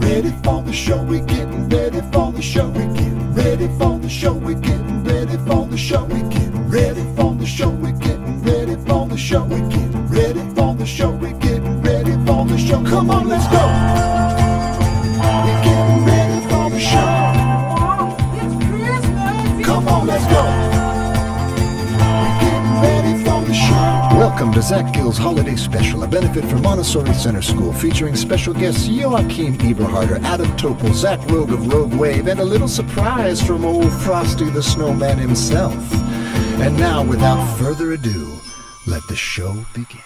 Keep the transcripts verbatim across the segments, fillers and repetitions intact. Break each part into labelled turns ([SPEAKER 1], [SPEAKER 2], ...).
[SPEAKER 1] ready for the show, we're getting ready for the show, we're getting ready for the show, we're getting ready for the show, we're getting ready for the show, we're getting ready for the show, we're getting ready for the show, we're getting ready for the show. Come on, let's go. We're getting ready for the show. Come on, let's go. We're getting ready for the show.
[SPEAKER 2] Welcome to Zach Gill's Holiday Special, a benefit for Montessori Center School, featuring special guests Joachim Eberharder, Adam Topol, Zach Rogue of Rogue Wave, and a little surprise from old Frosty the Snowman himself. And now, without further ado, let the show begin.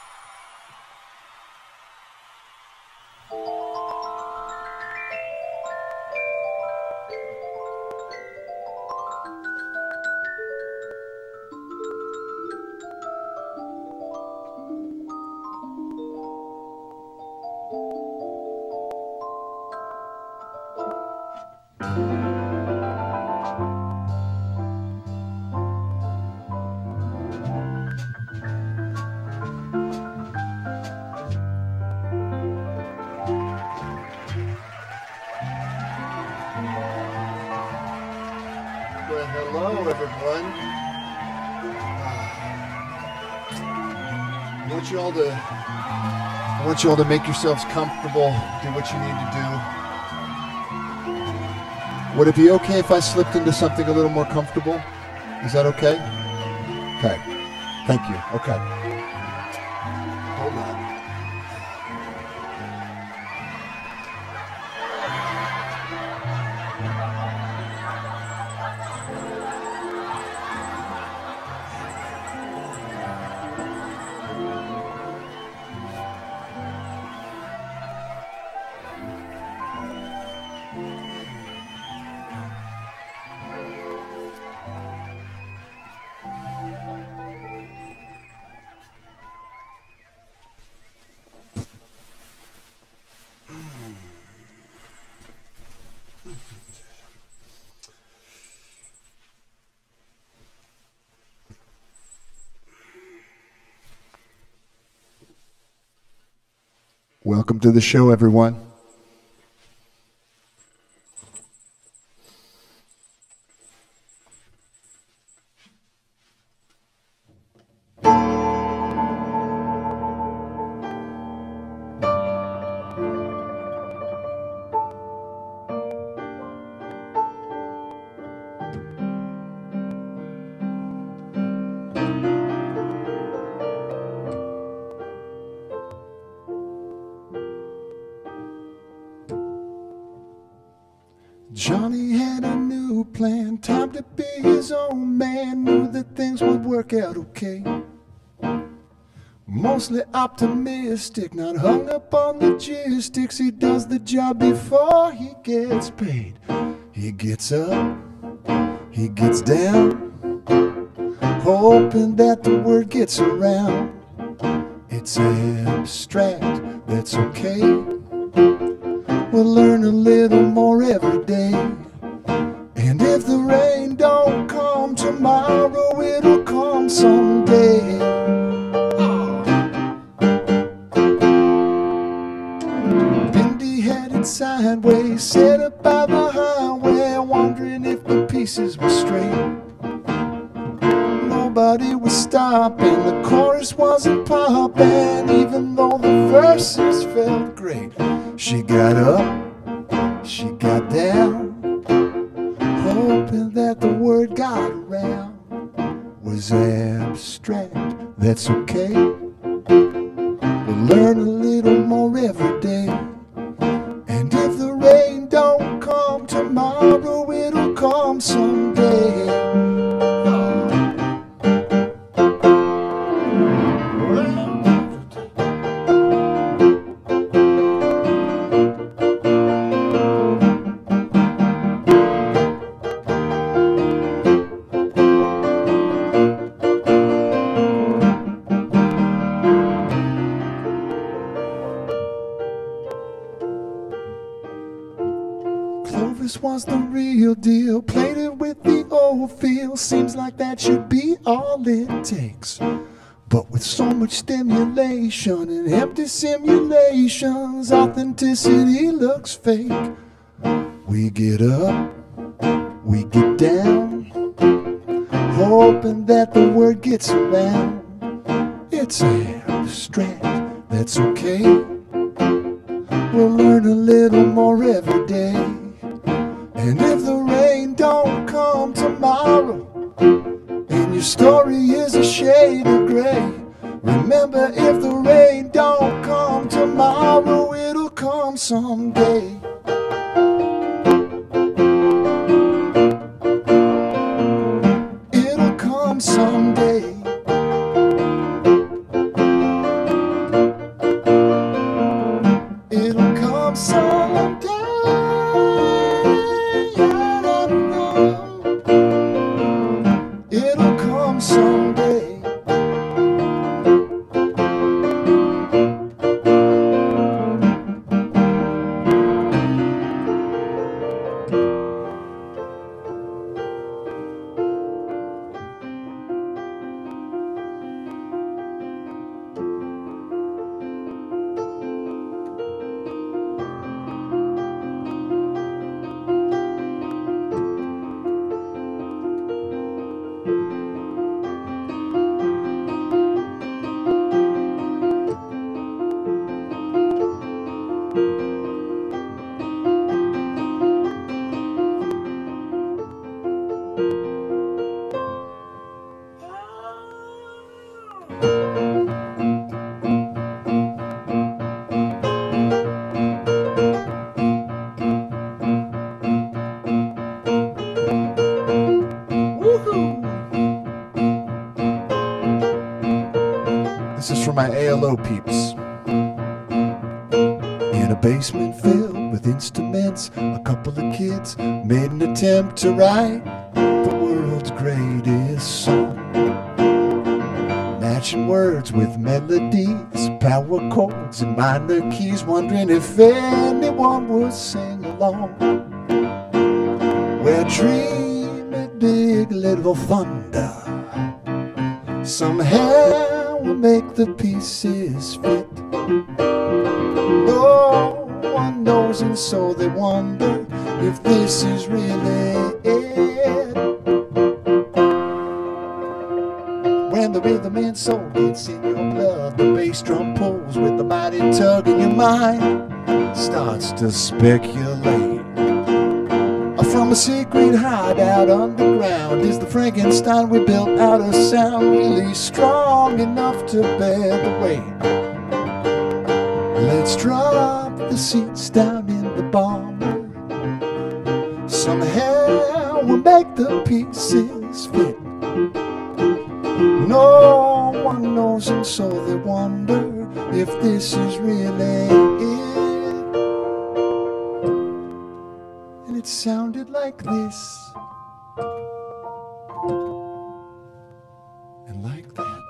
[SPEAKER 3] Well, hello everyone. I want you all to I want you all to make yourselves comfortable, do what you need to do. Would it be okay if I slipped into something a little more comfortable? Is that okay? Okay. Thank you. Okay. Hold on. Welcome to the show, everyone. Johnny had a new plan, time to be his own man, knew that things would work out okay. Mostly optimistic, not hung up on logistics, he does the job before he gets paid. He gets up, he gets down, hoping that the word gets around. It's abstract, that's okay. We'll learn a little more every day. And if the rain don't come tomorrow, it'll come someday. Oh. Bindi headed sideways, set up by the highway, wondering if the pieces were straight. Nobody was stopping, the chorus wasn't popping, even though the verses felt great. She got up, she got down, hoping that the word got around. Was abstract, that's okay. We'll learn a little more every day. And if the rain don't come tomorrow, it'll come someday. Was the real deal, played it with the old feel, seems like that should be all it takes. But with so much stimulation and empty simulations, authenticity looks fake. We get up, we get down, hoping that the word gets around. It's abstract, that's okay. We'll learn a little more every day. And if the rain don't come tomorrow, and your story is a shade of gray, remember, if the rain don't come tomorrow, it'll come someday. It'll come someday. It'll come someday. I don't know. It'll come someday. This is for my A L O peeps. In a basement filled with instruments, a couple of kids made an attempt to write the world's greatest song. Matching words with melodies, power chords and minor keys, wondering if anyone would sing along. We're dreaming big little thunder. Somehow we'll make the pieces fit. No one knows, and so they wonder if this is really it. When the rhythm and soul gets in your blood, the bass drum pulls with the mighty tug, and your mind starts to speculate. From a secret hideout underground, is the Frankenstein we built out of sound really strong enough to bear the weight? Let's drop the seats down in the bomber. Somehow we'll make the pieces fit. No one knows, and so they wonder if this is really it. And it sounded like this, and like that.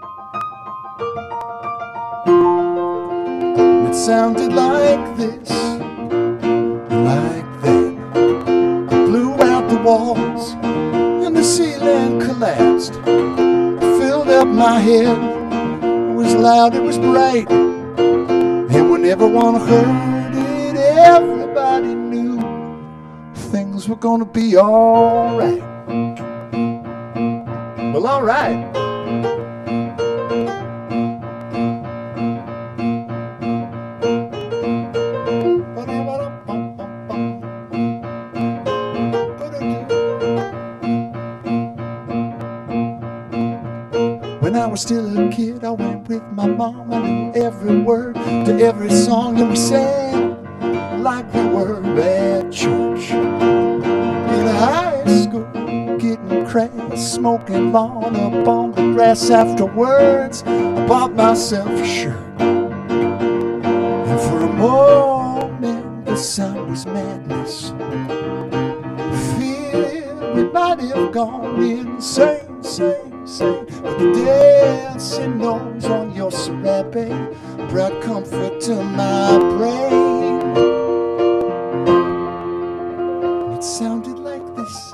[SPEAKER 3] And it sounded like this, and like that. I blew out the walls, and the ceiling collapsed. Filled up my head, it was loud, it was bright. And when everyone heard it, everybody knew things were gonna be alright. Well, alright. When I was still a kid, I went with my mom. I knew every word to every song, and we sang like we were at church. In high school, getting crass, smoking lawn up on the grass. Afterwards, I bought myself a shirt, and for a moment the sound was madness. Fear we might have gone insane, insane, insane. But the dancing nose on your serape brought comfort to my brain. It sounded like this.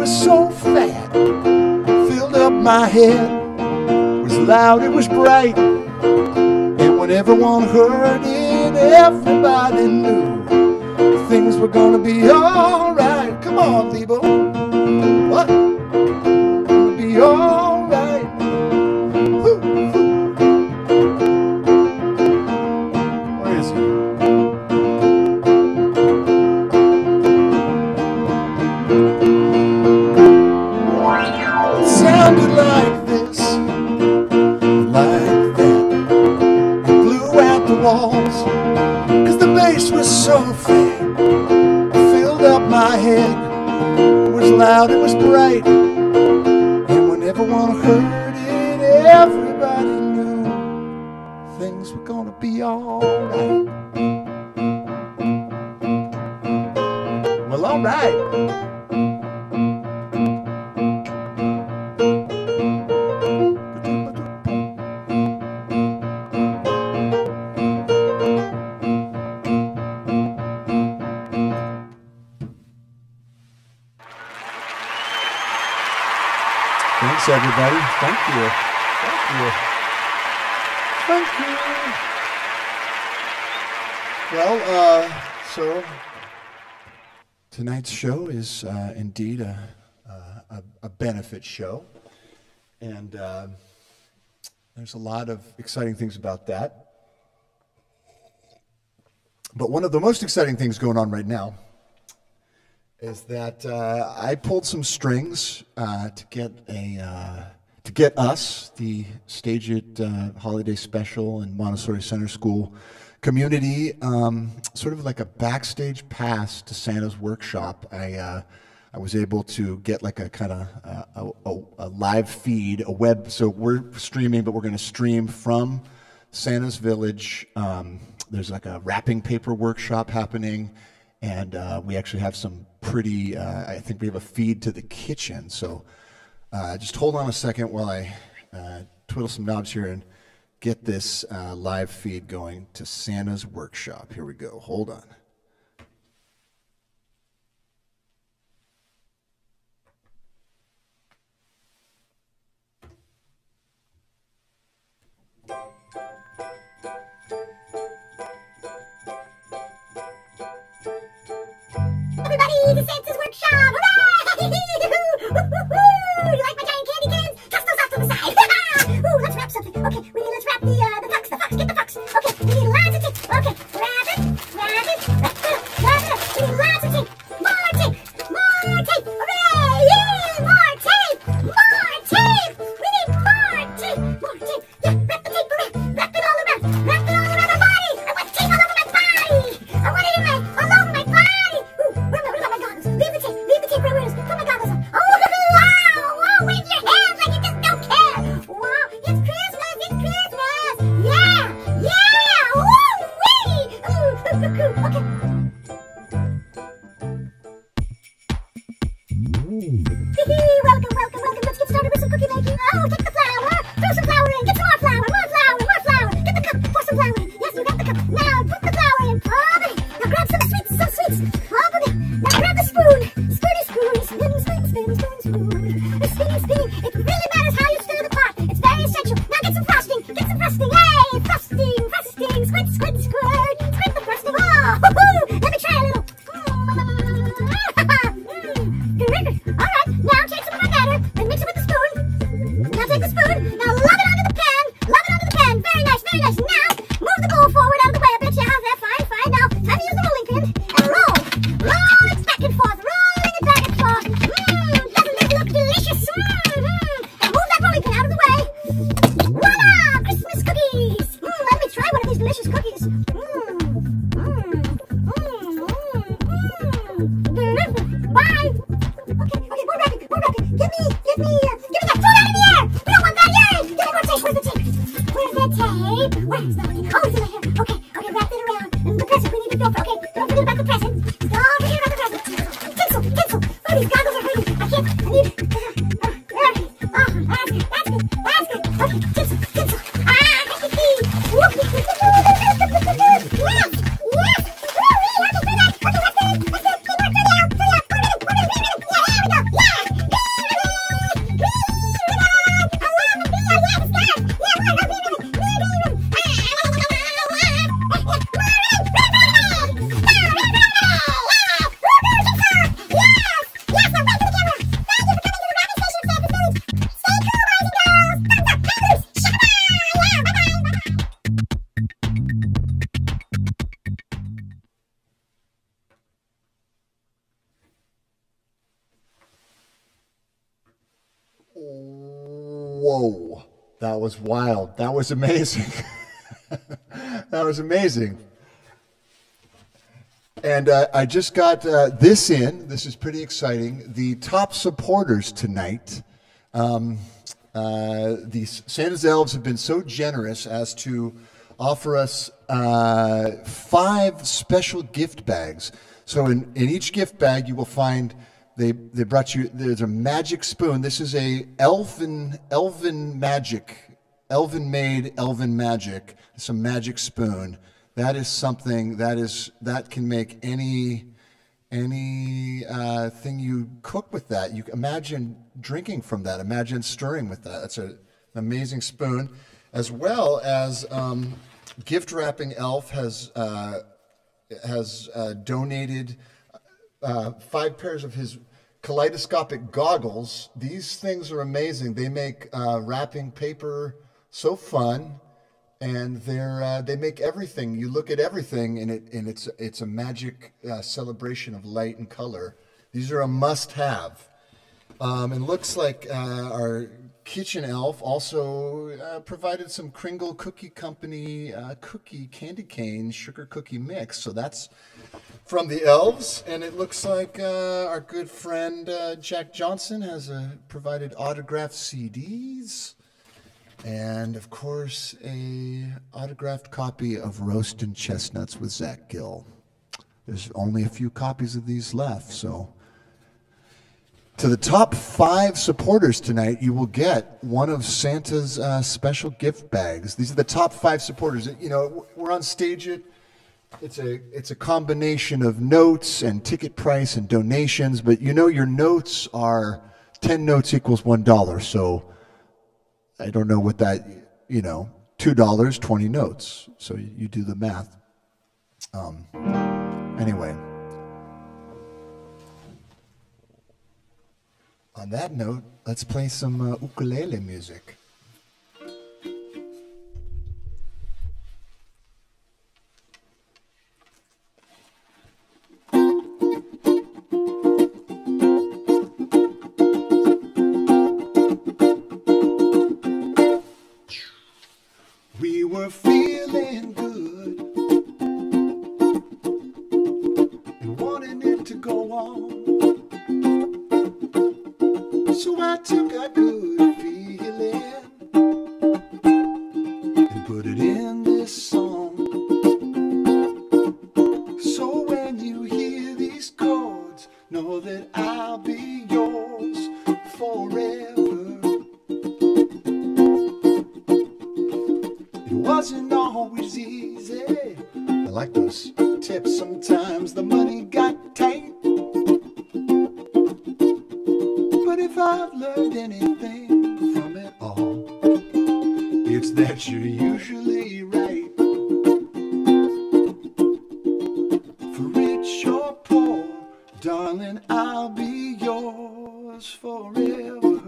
[SPEAKER 3] was so fat, filled up my head. It was loud, it was bright, and when everyone heard it, everybody knew things were gonna be alright. Come on, Lebo. What? Gonna be alright. Woo, woo. Where is he? It sounded like this, like that. It blew out the walls, 'cause the bass was so fat, filled up my head. It was loud, it was bright, and when everyone heard it, everybody knew things were gonna be alright. Well, alright. Thanks, everybody. Thank you. Thank you. Thank you. Well, uh, so tonight's show is uh, indeed a, a, a benefit show. And uh, there's a lot of exciting things about that. But one of the most exciting things going on right now is that uh, I pulled some strings uh, to get a uh, to get us, the Stage It uh, Holiday Special and Montessori Center School community, um, sort of like a backstage pass to Santa's workshop. I uh, I was able to get like a kind of uh, a, a, a live feed, a web. So we're streaming, but we're going to stream from Santa's Village. Um, there's like a wrapping paper workshop happening. And uh, we actually have some pretty, uh, I think we have a feed to the kitchen. So uh, just hold on a second while I uh, twiddle some knobs here and get this uh, live feed going to Santa's workshop. Here we go. Hold on.
[SPEAKER 4] Everybody to Santa's workshop! Hooray! Woo-hoo-hoo! You like my giant candy cans? Toss those off to the side! Ooh, let's wrap something. Okay, we need, let's wrap the, uh, the fox, the fox, get the fox. Okay, we need lots of tape. Okay, wrap it, wrap it, wrap it up, wrap it up. We need lots of tape. More tape, more tape. Hooray! Yay! More tape! More tape! We need more tape, more tape. Yeah, wrap the tape around, wrap it all around, wrap it all around my body. I want tape all over my body. I want it in my, all over my body. Leave the tape, leave the tape right where it is. Put my goggles on. Oh, wow! Wow, wave your hands like you just don't care. Wow, it's Christmas, it's Christmas. Yeah, yeah! Woo-wee! Ooh, okay. Welcome, welcome, welcome. Let's get started with some cookie making. Oh, take the flour. Throw some flour in. Get some more flour, more flour, more flour. Get the cup, pour some flour in. Yes, you got the cup. Now, put the flour in. Oh, baby. Now grab some sweets, some sweets. Oh, baby. Now grab the spoon. Spoony spoon. Spin, spin, spin, spin, spoon. Spinning, spinning. It really matters how you stir the pot. It's very essential. Now get some frosting. Get some frosting. Hey, frosting, frosting. Squirt, squirt, squirt. Squirt the frosting. Oh, hoo-hoo. Let me try a little. All right. Now take some of my batter and mix it with the spoon. Now take the spoon. Now lob it onto the pan. Lob it onto the pan. Very nice, very nice. Now move the bowl forward out of the way. I bet you have that. Fine, fine. Now time to use the rolling pin and roll. Roll it back and forth. Rolling it back and forth. Mmm, doesn't that look delicious? Mmm. Now move that rolling pin out of the way. Voila! Christmas cookies. Mmm, let me try one of these delicious cookies. Mmm. Mmm. Mmm. Mmm. Bye. Okay, okay, more wrapping, more wrapping. Give me, give me, uh, give me that. Throw that in the air. We don't want that. Yay! Give me more tape. Where's the tape? Where's the tape? Where's the tape? Oh, it's in my hair. Okay, okay, wrap it around. And the present, we need to go for. Okay, don't forget about the present. Don't forget about the present. Tinsel, tinsel. Oh, these goggles are hurting. I can't, I need. Uh, uh, okay. Oh, that's good, that's good, that's good. Okay, tinsel, tinsel. Ah, hee Whoop. Yes, yes. Woo, we have to do that. Okay, that's it. That's it. Keep working it out. Do that. Four minutes, four minutes, three minutes. Yeah, there we go. Yeah.
[SPEAKER 2] Whoa, that was wild. That was amazing. That was amazing. And uh, I just got uh, this in. This is pretty exciting. The top supporters tonight. Um, uh, the Santa's elves have been so generous as to offer us uh, five special gift bags. So in, in each gift bag, you will find they they brought you. There's a magic spoon. This is a elven elven magic, elven made elven magic. It's a magic spoon. That is something that is that can make any any uh, thing you cook with that. You imagine drinking from that. Imagine stirring with that. That's a, an amazing spoon, as well as um, gift wrapping elf has uh, has uh, donated uh, five pairs of his kaleidoscopic goggles. These things are amazing. They make uh, wrapping paper so fun. And they're uh, they make everything. You look at everything, and it and it's it's a magic uh, celebration of light and color. These are a must-have. Um, and looks like uh, our kitchen elf also uh, provided some Kringle Cookie Company uh, cookie candy cane sugar cookie mix. So that's from the elves. And it looks like uh, our good friend uh, Jack Johnson has uh, provided autographed C Ds. And, of course, a autographed copy of Roastin' Chestnuts with Zach Gill. There's only a few copies of these left, so. To the top five supporters tonight, you will get one of Santa's uh, special gift bags. These are the top five supporters. You know, we're on stage it. It's a, it's a combination of notes and ticket price and donations, but you know your notes are ten notes equals one dollar, so I don't know what that, you know, two dollars, twenty notes. So you, you do the math. Um, anyway. On that note, let's play some uh, ukulele music.
[SPEAKER 3] We were feeling good and wanting it to go on. So I took our good feeling and put it in this song. So when you hear these chords, know that I'll be yours forever. It wasn't always easy.
[SPEAKER 2] I like those.
[SPEAKER 3] Tips, sometimes the money got tight. But if I've learned anything from it all, it's that you're usually right. For rich or poor, darling, I'll be yours forever.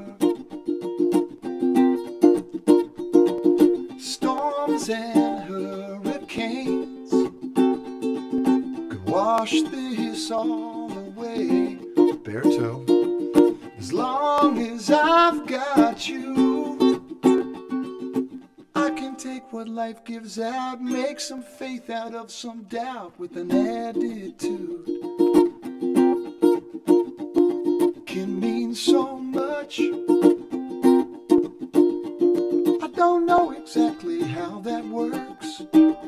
[SPEAKER 3] Storms and hurricanes could wash this all away, Berto. As long as I've got you, I can take what life gives out, make some faith out of some doubt with an attitude. Can mean so much. I don't know exactly how that works,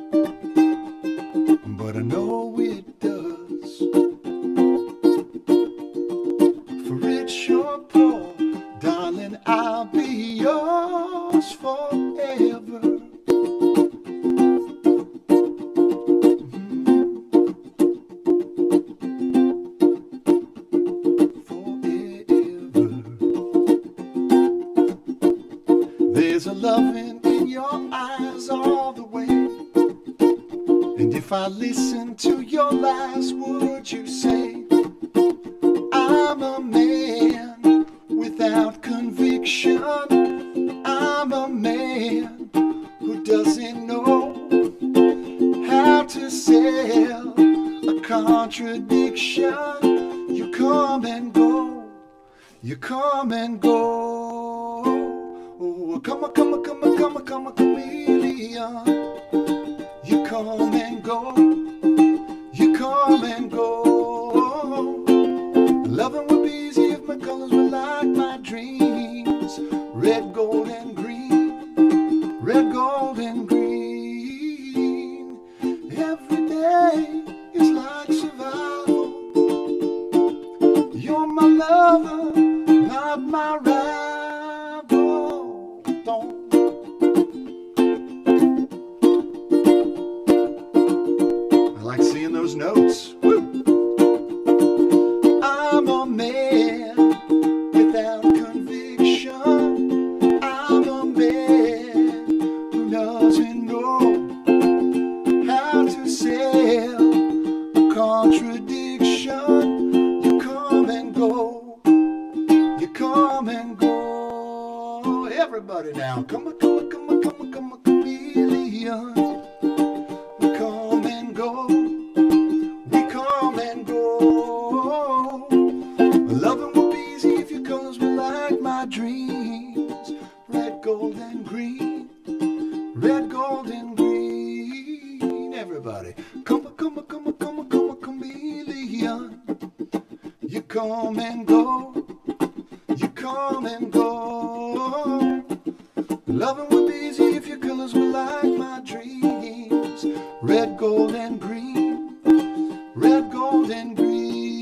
[SPEAKER 3] but I know it does. For rich or poor, darling, I'll be yours forever. Forever. There's a loving in your eyes all the way. And if I listen to your lies, would you say I'm a man without conviction? I'm a man who doesn't know how to sell a contradiction. You come and go, you come and go. Oh, come on, come on, come on, come on, come on, chameleon. You come and go, you come and go. Loving would be easy if my colors were like my dreams. Red, gold, and green. Red, gold, and green. Every day is like survival. You're my lover, not my rival. Don't. I like seeing those notes. Woo. I'm a man without conviction. I'm a man who doesn't know how to sell a contradiction. You come and go, you come and go. Everybody now, come on, come on, come on, come on, come on, chameleon. We come and go, we come and go. Loving would be easy if your colors were like my dreams. Red, gold, and green. Red, gold, and green. Everybody, come on, come on, come on, come on, come on, chameleon. You come and go. You come and go. Loving would be easy if your colors were like my dreams. Red, gold, and green. Red, gold, and green.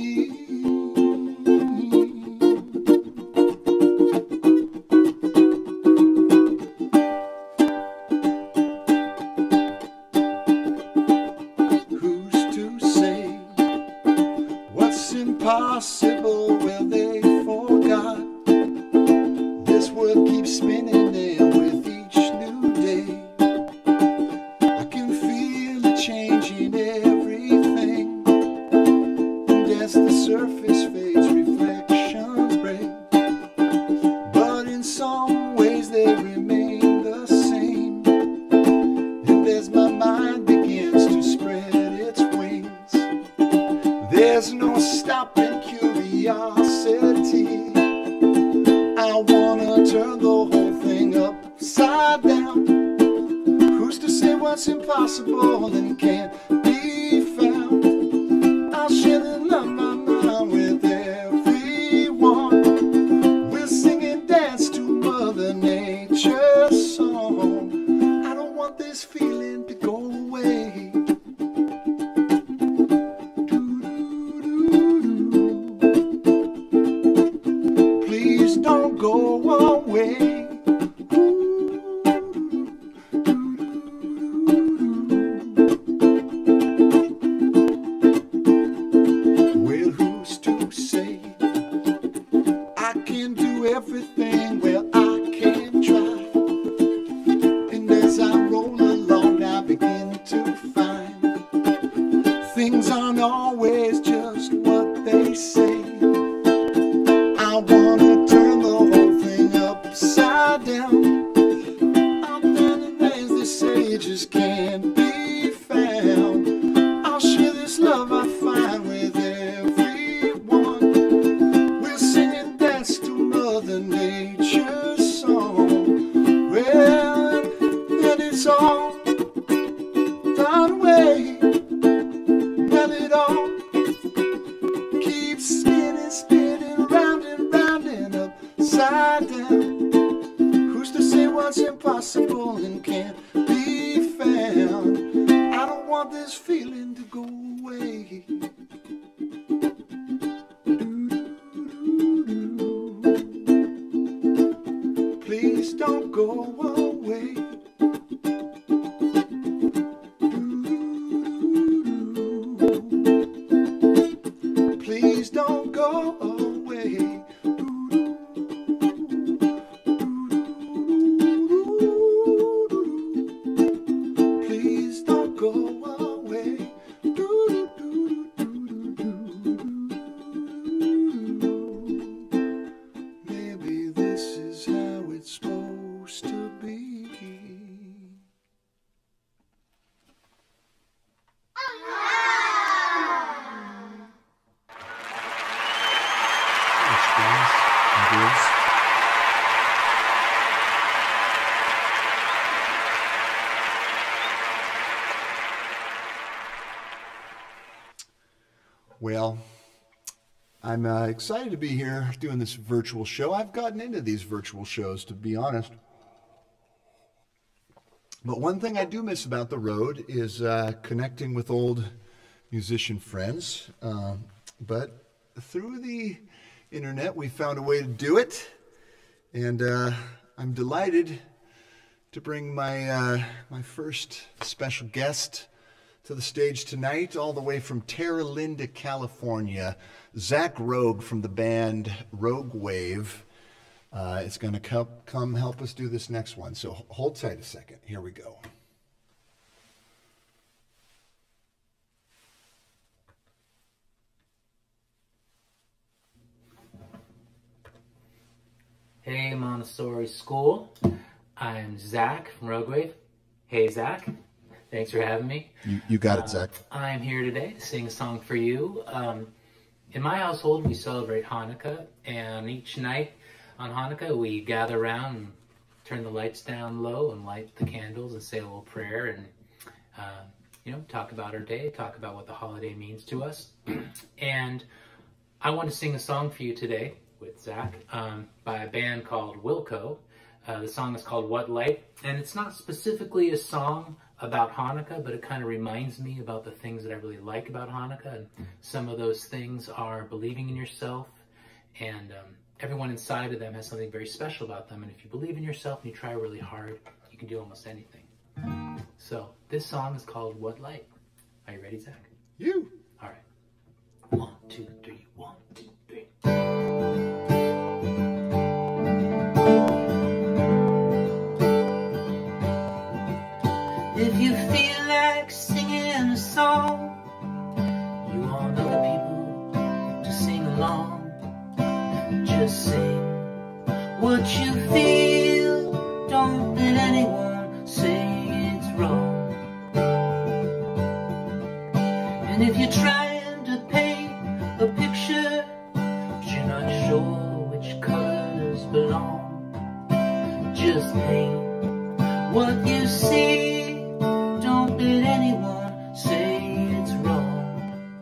[SPEAKER 3] Impossible, well they forgot. This world keeps spinning there with each new day. I can feel it changing everything, and as the surface fades, reflections break. But in some ways they remain the same, and as my mind begins to spread its wings, there's no stopping curiosity. I wanna turn the whole thing upside down. Who's to say what's impossible and can't be found? I'll share the love my mind with everyone. We'll sing and dance to Mother Nature's song. I don't want this feeling to go away. Don't go away. Well, who's to say I can do everything? Well, I can try. And as I roll along, I begin to find things aren't always just what they say. I wanna turn the whole thing upside down. Out there in the things they say just can't be found. I'll share this love I find with everyone. We'll sing and dance to Mother Nature's song. Well, and it's all done away. Well, it all keeps Well, I'm uh, excited to be here doing this virtual show. I've gotten into these virtual shows, to be honest. But one thing I do miss about the road is uh, connecting with old musician friends. Uh, but through the internet, we found a way to do it. And uh, I'm delighted to bring my, uh, my first special guest to the stage tonight, all the way from Terra Linda, California. Zach Rogue from the band Rogue Wave uh, is going to come help us do this next one. So hold tight a second. Here we go.
[SPEAKER 5] Hey, Montessori School. I'm Zach from Rogue Wave. Hey, Zach. Thanks for having me.
[SPEAKER 3] You, you got it,
[SPEAKER 5] uh,
[SPEAKER 3] Zach.
[SPEAKER 5] I'm here today to sing a song for you. Um, in my household, we celebrate Hanukkah, and each night on Hanukkah, we gather around and turn the lights down low and light the candles and say a little prayer and, uh, you know, talk about our day, talk about what the holiday means to us. And I want to sing a song for you today with Zach um, by a band called Wilco. Uh, the song is called What Light, and it's not specifically a song about Hanukkah, but it kind of reminds me about the things that I really like about Hanukkah, and some of those things are believing in yourself, and um, everyone inside of them has something very special about them, and if you believe in yourself and you try really hard, you can do almost anything. So this song is called What Light. Are you ready, Zach?
[SPEAKER 3] You.
[SPEAKER 5] All right. One, two, three, one, two, three. If you feel like singing a song, you want other people to sing along. Just sing what you feel. Don't let anyone say it's wrong. And if you're trying to paint a picture, but you're not sure which colors belong, just paint what you see. Don't let anyone say it's wrong.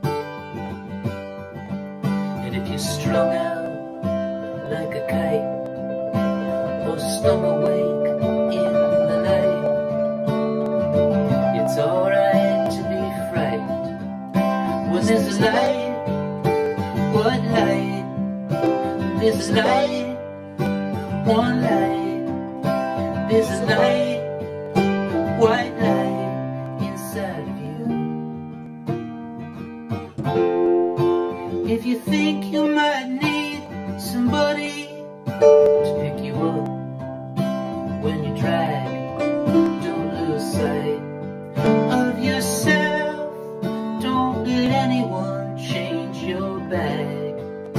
[SPEAKER 5] And if you're strung out like a kite, or stung awake in the night, it's alright to be frightened. When there's a light, what light? There's a light, one light. There's a light, white light. If you think you might need somebody to pick you up when you drag, don't lose sight of yourself. Don't let anyone change your bag.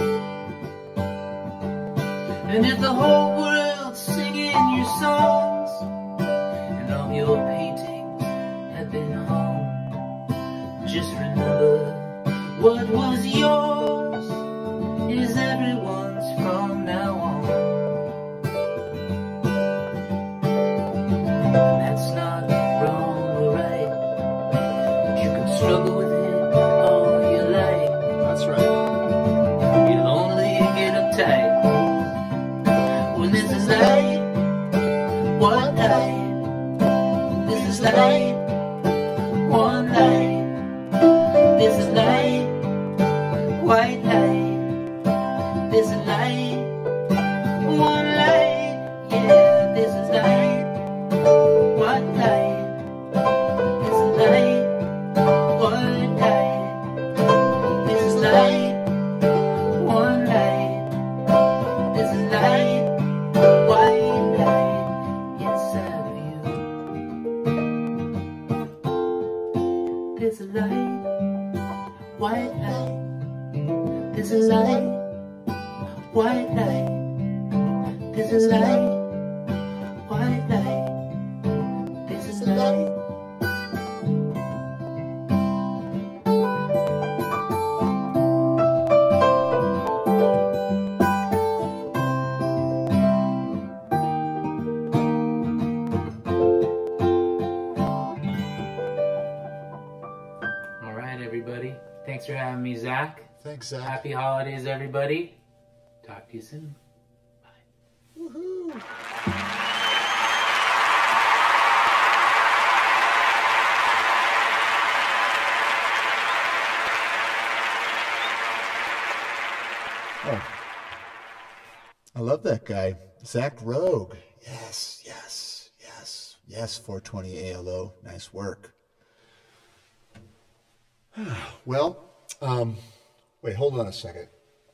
[SPEAKER 5] And if the whole world's singing your songs and all your paintings have been hung, just remember what was yours is everyone's from now on. And that's not wrong or right, but you can struggle with it all you like.
[SPEAKER 3] That's right.
[SPEAKER 5] You'll only get uptight when this is light. What light? This is light. One light. This is light. White light, there's a light, one light, yeah, this is light, white light, there's a light, white light, this is light, one light, there's a light, white light inside of you. There's a light, white light. There's a light, white light. There's a light, white light. There's a light. All right, everybody. Thanks for having me, Zach.
[SPEAKER 2] Thanks, Zach.
[SPEAKER 5] Happy holidays, everybody. Talk to you soon. Bye.
[SPEAKER 2] Woohoo! Oh, I love that guy, Zach Rogue. Yes, yes, yes, yes. four twenty A L O. Nice work. Well, um, wait, hold on a second.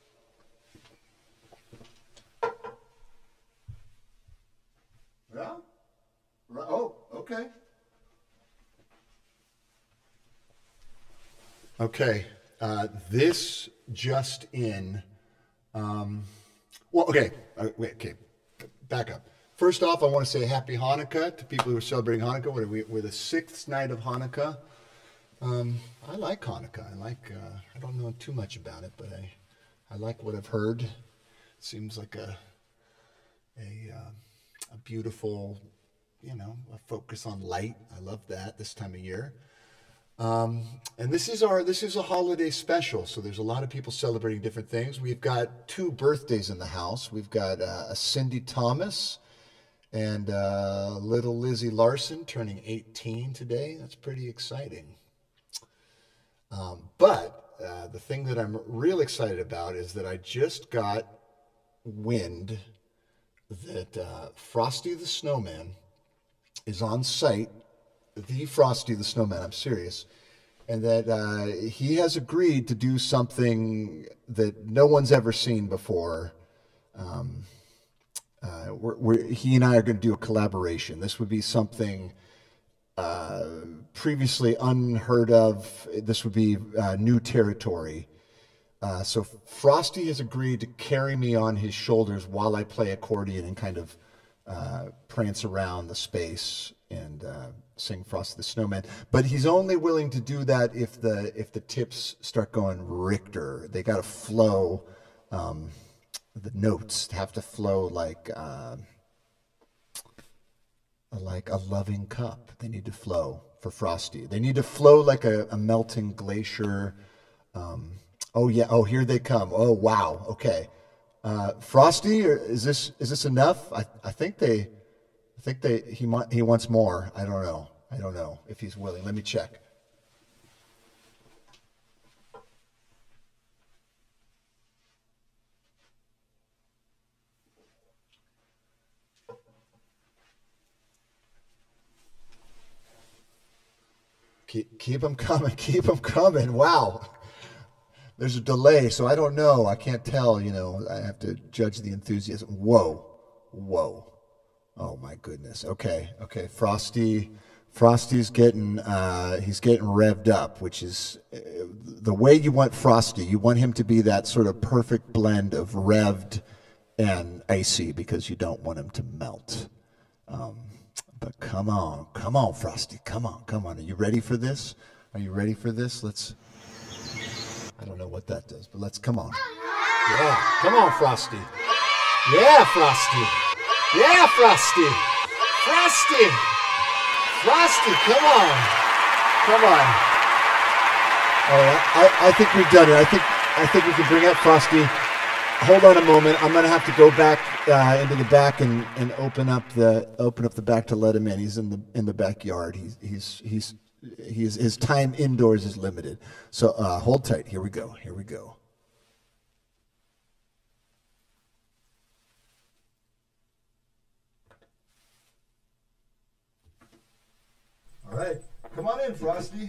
[SPEAKER 2] Yeah? Oh, okay. Okay. Uh, this just in. Um, well, okay. Uh, wait, okay. Back up. First off, I want to say Happy Hanukkah to people who are celebrating Hanukkah. We're, we're the sixth night of Hanukkah. Um, I like Hanukkah. I like, uh, I don't know too much about it, but I, I like what I've heard. It seems like a, a, uh, a beautiful, you know, a focus on light. I love that this time of year. Um, and this is our, this is a holiday special. So there's a lot of people celebrating different things. We've got two birthdays in the house. We've got, uh, a Cindy Thomas and, uh, little Lizzie Larson turning eighteen today. That's pretty exciting. Um, but uh, the thing that I'm real excited about is that I just got wind that uh, Frosty the Snowman is on site, the Frosty the Snowman, I'm serious, and that uh, he has agreed to do something that no one's ever seen before. Um, uh, we're, we're, he and I are going to do a collaboration. This would be something Uh, previously unheard of. This would be uh, new territory. Uh, so Frosty has agreed to carry me on his shoulders while I play accordion and kind of uh, prance around the space and uh, sing Frosty the Snowman. But he's only willing to do that if the if the tips start going Richter. They got to flow. Um, the notes have to flow like. Uh, like a loving cup. They need to flow for Frosty. They need to flow like a, a melting glacier. Um, oh yeah. Oh, here they come. Oh wow. Okay. Uh, Frosty, or is this is this enough? I I think they, I think they he want he wants more. I don't know. I don't know if he's willing. Let me check. Keep, keep them coming, keep them coming. Wow. There's a delay, so I don't know. I can't tell, you know. I have to judge the enthusiasm. Whoa. Whoa. Oh, my goodness. Okay, okay. Frosty, Frosty's getting, uh, he's getting revved up, which is uh, the way you want Frosty. You want him to be that sort of perfect blend of revved and icy because you don't want him to melt. Um, But come on, come on, Frosty, come on, come on. Are you ready for this? Are you ready for this? Let's, I don't know what that does, but let's, come on. Yeah, come on, Frosty. Yeah, Frosty. Yeah, Frosty. Frosty. Frosty, come on. Come on. All right, I, I think we've done it. I think, I think we can bring up Frosty. Hold on a moment. I'm going to have to go back uh, into the back and, and open up the open up the back to let him in. He's in the in the backyard. He's he's he's he's his time indoors is limited. So uh, hold tight. Here we go. Here we go. All right, come on in, Frosty.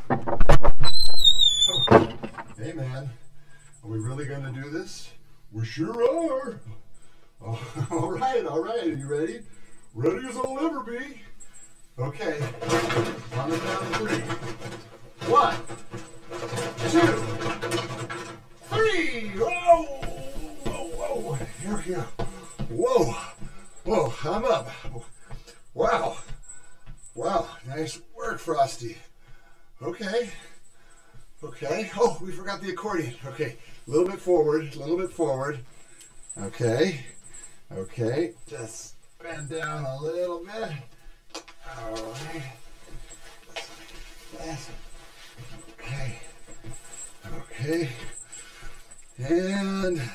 [SPEAKER 2] Hey, man, are we really going to do this? We sure are. Oh, all right, all right. Are you ready? Ready as I'll ever be. Okay. On the count of three. One, two, three. Whoa, whoa, whoa. Here we go. Whoa, whoa. I'm up. Wow, wow. Nice work, Frosty. Okay. Okay. Oh, we forgot the accordion. Okay. A little bit forward, a little bit forward. Okay. Okay. Just bend down a little bit. All right. Okay.
[SPEAKER 3] Okay. And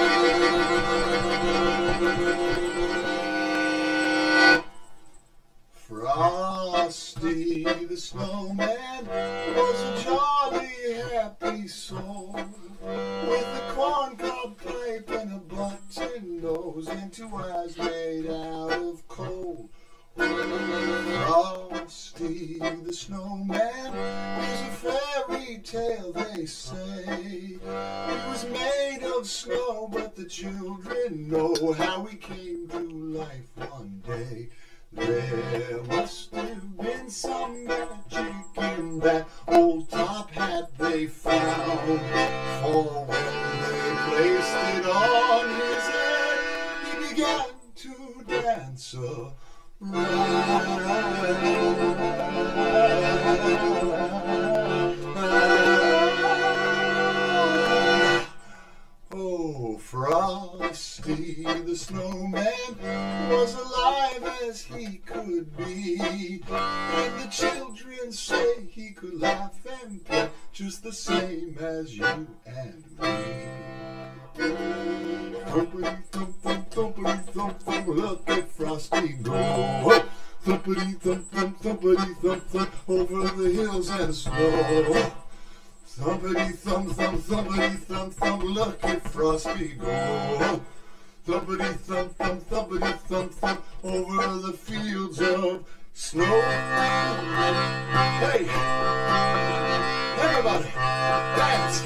[SPEAKER 3] Frosty the Snowman was a jolly, happy soul with a corncob pipe and a button nose and two eyes made out of coal. Frosty the Snowman is a fairy tale, they say. He was made of snow, but the children know how he came to life one day. There must have been some magic in that old top hat they found, for when they placed it on his head, he began to dance around. Oh, Frosty the Snowman was alive as he could be, and the children say he could laugh and play just the same as you and me. Thumpity thump thump, thumpity thump thump, look at Frosty go. Thumpity thump thump, thumpity thump thump, over the hills and snow. Thumpity thump thump, thumpity thump thump, look at Frosty go. Thumpity thump thump, thumpity thump thump, over the fields of snow. Hey, everybody, dance!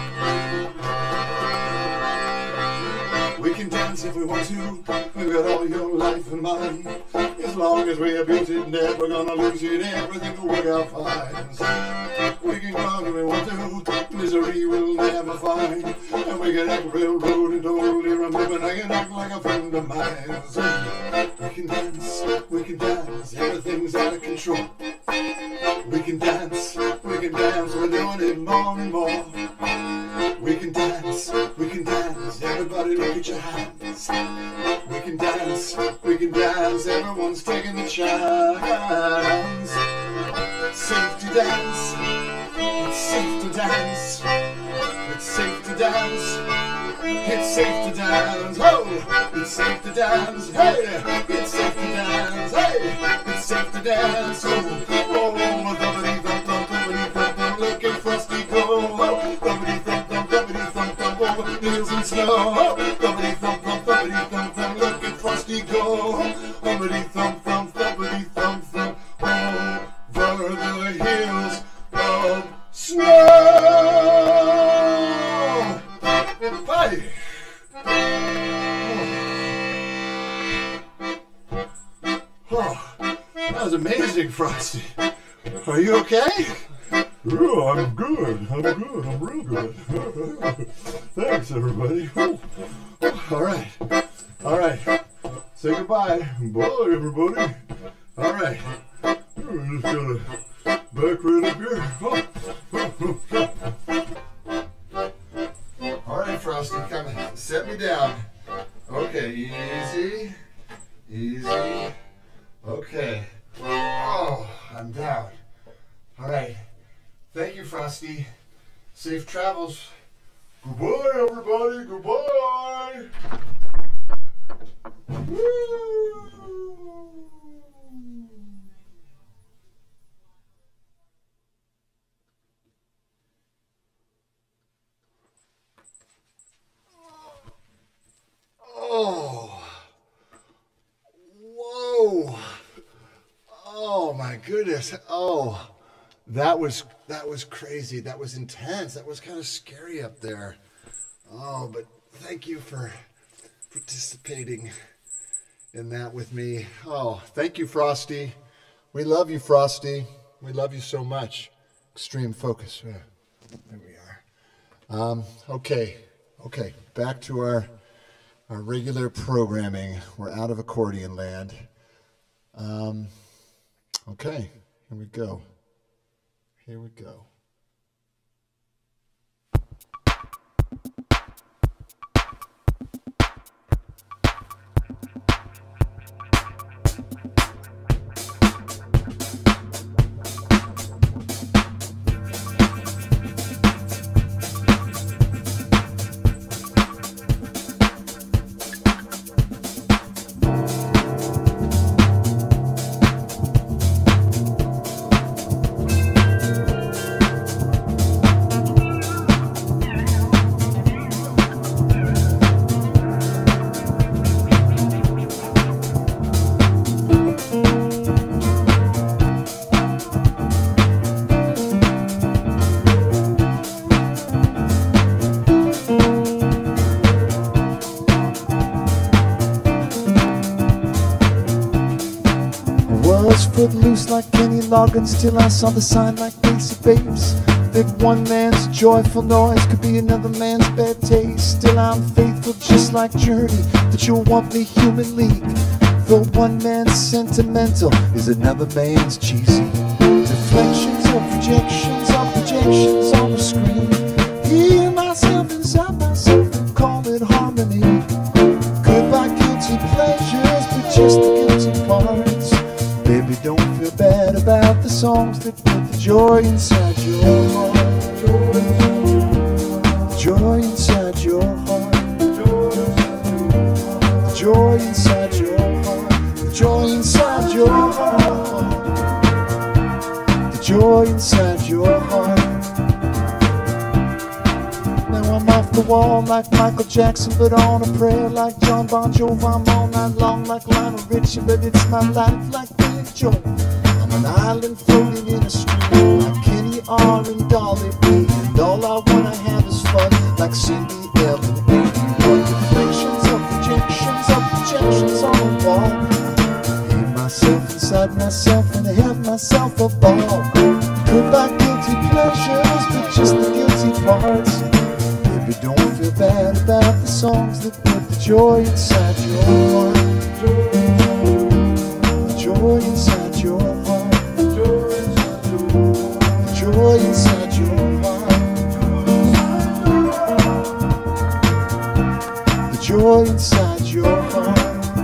[SPEAKER 3] We can dance if we want to. We've got all your life and mine. As long as we abuse it, never gonna lose it. Everything will work out fine. We can go if we want to. Misery we'll never find. And we can act railroad and totally remember. And I can act like a friend of mine. So we can dance, we can dance. Everything's out of control. We can dance, we can dance. We're doing it more and more. We can dance, we can dance. Everybody look at your hands. We can dance, we can dance. Everyone's taking the chance. Safe to dance. It's safe to dance. It's safe to dance. It's safe to dance. Oh, it's safe to dance. Hey, it's safe to dance. Hey, it's safe to dance. Oh, oh, thumpity thump thump, thumpity thump thump. Look at Frosty go. Oh, thumpity thump thump, thumpity thump thump, over the hills and snow. Oh, thumpity thump thump, thumpity thump thump. Look at Frosty go. Thumpity thump thump, thumpity thump thump, over the hills of snow. Bye. Oh, that was amazing, Frosty. Are you okay? Oh, I'm good. I'm good. I'm real good. Thanks, everybody. Oh. All right. All right. Say goodbye. Bye, everybody. All right. We're just gonna back right up here. Oh. All right, Frosty, come on. Set me down. Okay, easy. Easy. Okay. Oh, I'm down. All right. Thank you, Frosty. Safe travels. Goodbye, everybody. Goodbye. Woo! Oh. Whoa. Oh, my goodness. Oh. That was that was crazy. That was intense. That was kind of scary up there. Oh, but thank you for participating in that with me. Oh, thank you, Frosty. We love you, Frosty. We love you so much. Extreme focus. Yeah, there we are. Um, okay, okay. Back to our our regular programming. We're out of accordion land. Um, okay, here we go. Here we go. logins till I saw the sign like basic babes. That one man's joyful noise could be another man's bad taste. Still I'm faithful just like Journey, that you'll want me human league. Though one man's sentimental is another man's cheesy. Reflections of projections of projections on the screen. Hear myself inside myself and call it harmony. Goodbye guilty pleasures, but just the guilty parts. Baby, don't feel bad about the songs that put the joy inside your heart. The joy inside your heart. The joy inside your heart. The joy inside your heart. The joy inside your heart. Now I'm off the wall like Michael Jackson, but on a prayer like John Bon Jovi. I'm all night long like Lionel Richie, but it's my life like Billy Joel. I'm an island floating in a stream like Kenny R and Dolly B. And all I wanna have is fun like Cindy L and eighty-one. Reflections of projections of projections on the wall. Hear myself inside myself and have myself a ball. Goodbye guilty pleasures, but just the guilty parts. Baby, don't feel bad about the songs that put the joy inside your heart. The joy inside your heart. The joy inside your heart. The joy inside your heart.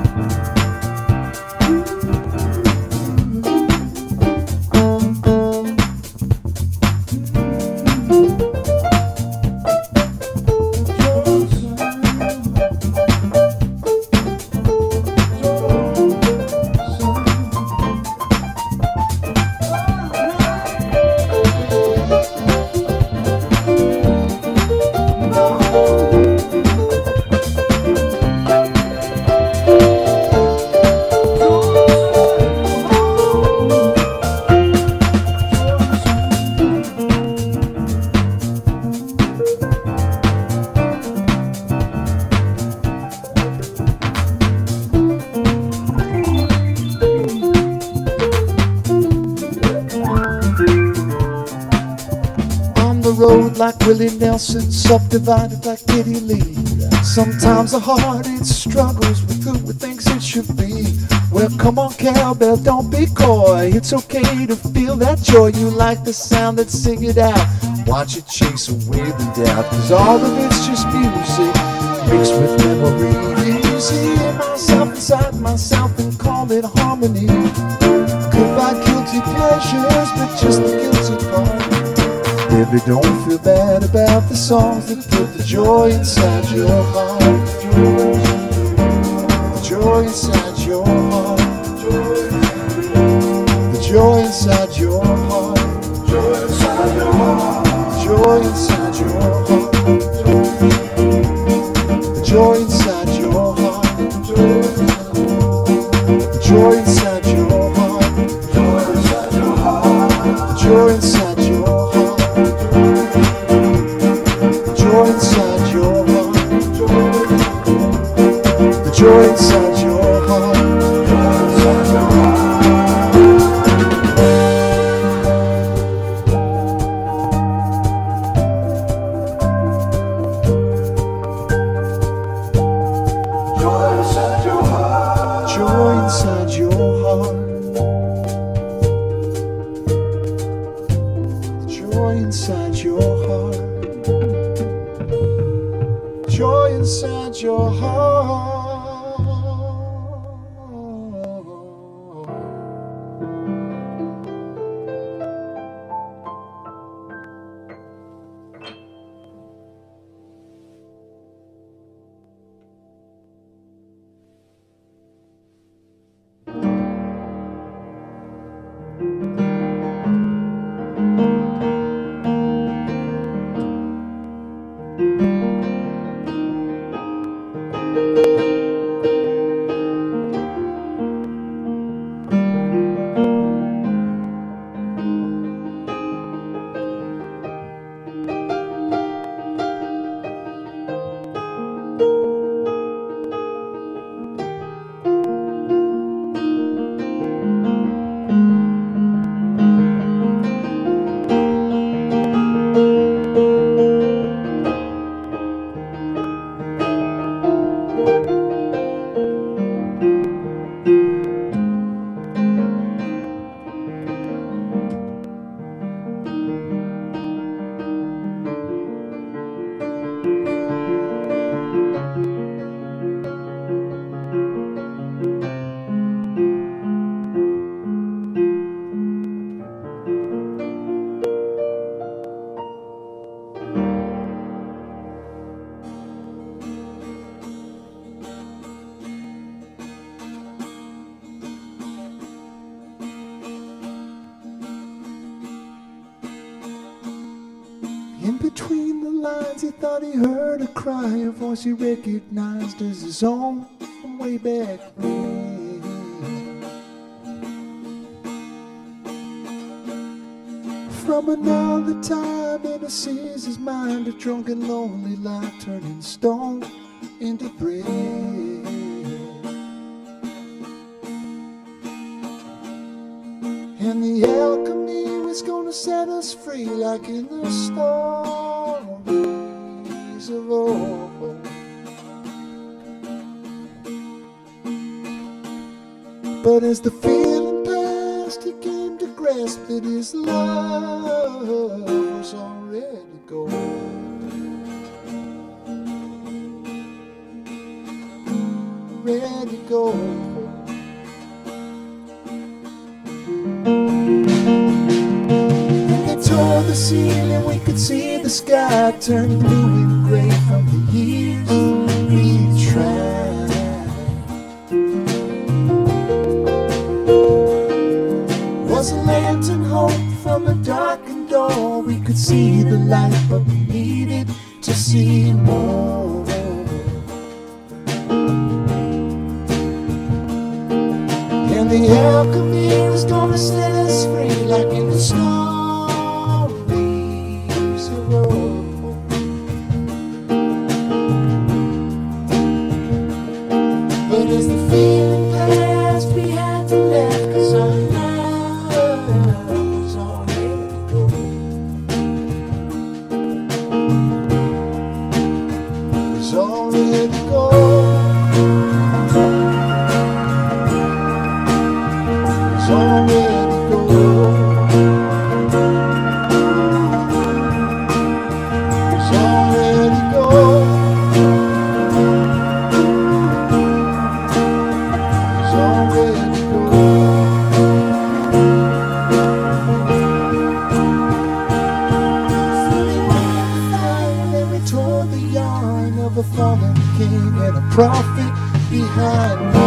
[SPEAKER 3] Road like Willie Nelson, subdivided like Kitty Lee. Sometimes the heart it struggles with who it thinks it should be. Well, come on, cowbell, don't be coy. It's okay to feel that joy. You like the sound, let's sing it out. Watch it chase away the doubt, cause all of it's just music mixed with memories. Hear myself inside myself and call it harmony. Goodbye guilty pleasures, but just the guilty part. Baby, don't feel bad about the songs that put the joy inside your heart. The joy inside your heart. The joy inside your heart. The joy inside your heart. The joy inside your heart. The joy inside your heart. The joy inside your heart. Joy inside your heart. The joy inside your heart. Joy inside your heart. Joy inside your heart. Joy inside your heart. Joy inside your heart. Thank you. between the lines, he thought he heard a cry, a voice he recognized as his own from way back then. From another time, and it sees his mind, a drunken, lonely life turning stone into bread. And the alchemy was gonna set us free, like in the stories of old. But as the feeling passed, he came to grasp that his love was already gone, ready to go. Tore the ceiling, we could see the sky turn blue and gray from the years we tried. Was a lantern hope from a darkened door? We could see the light, but we needed to see more. And the alchemy was gonna set us free, like in the storm. But as the feeling passed, we had to laugh, 'cause our love was already gone. Was already gone. Was already gone. Was already gone. Of a fallen king and a prophet behind me.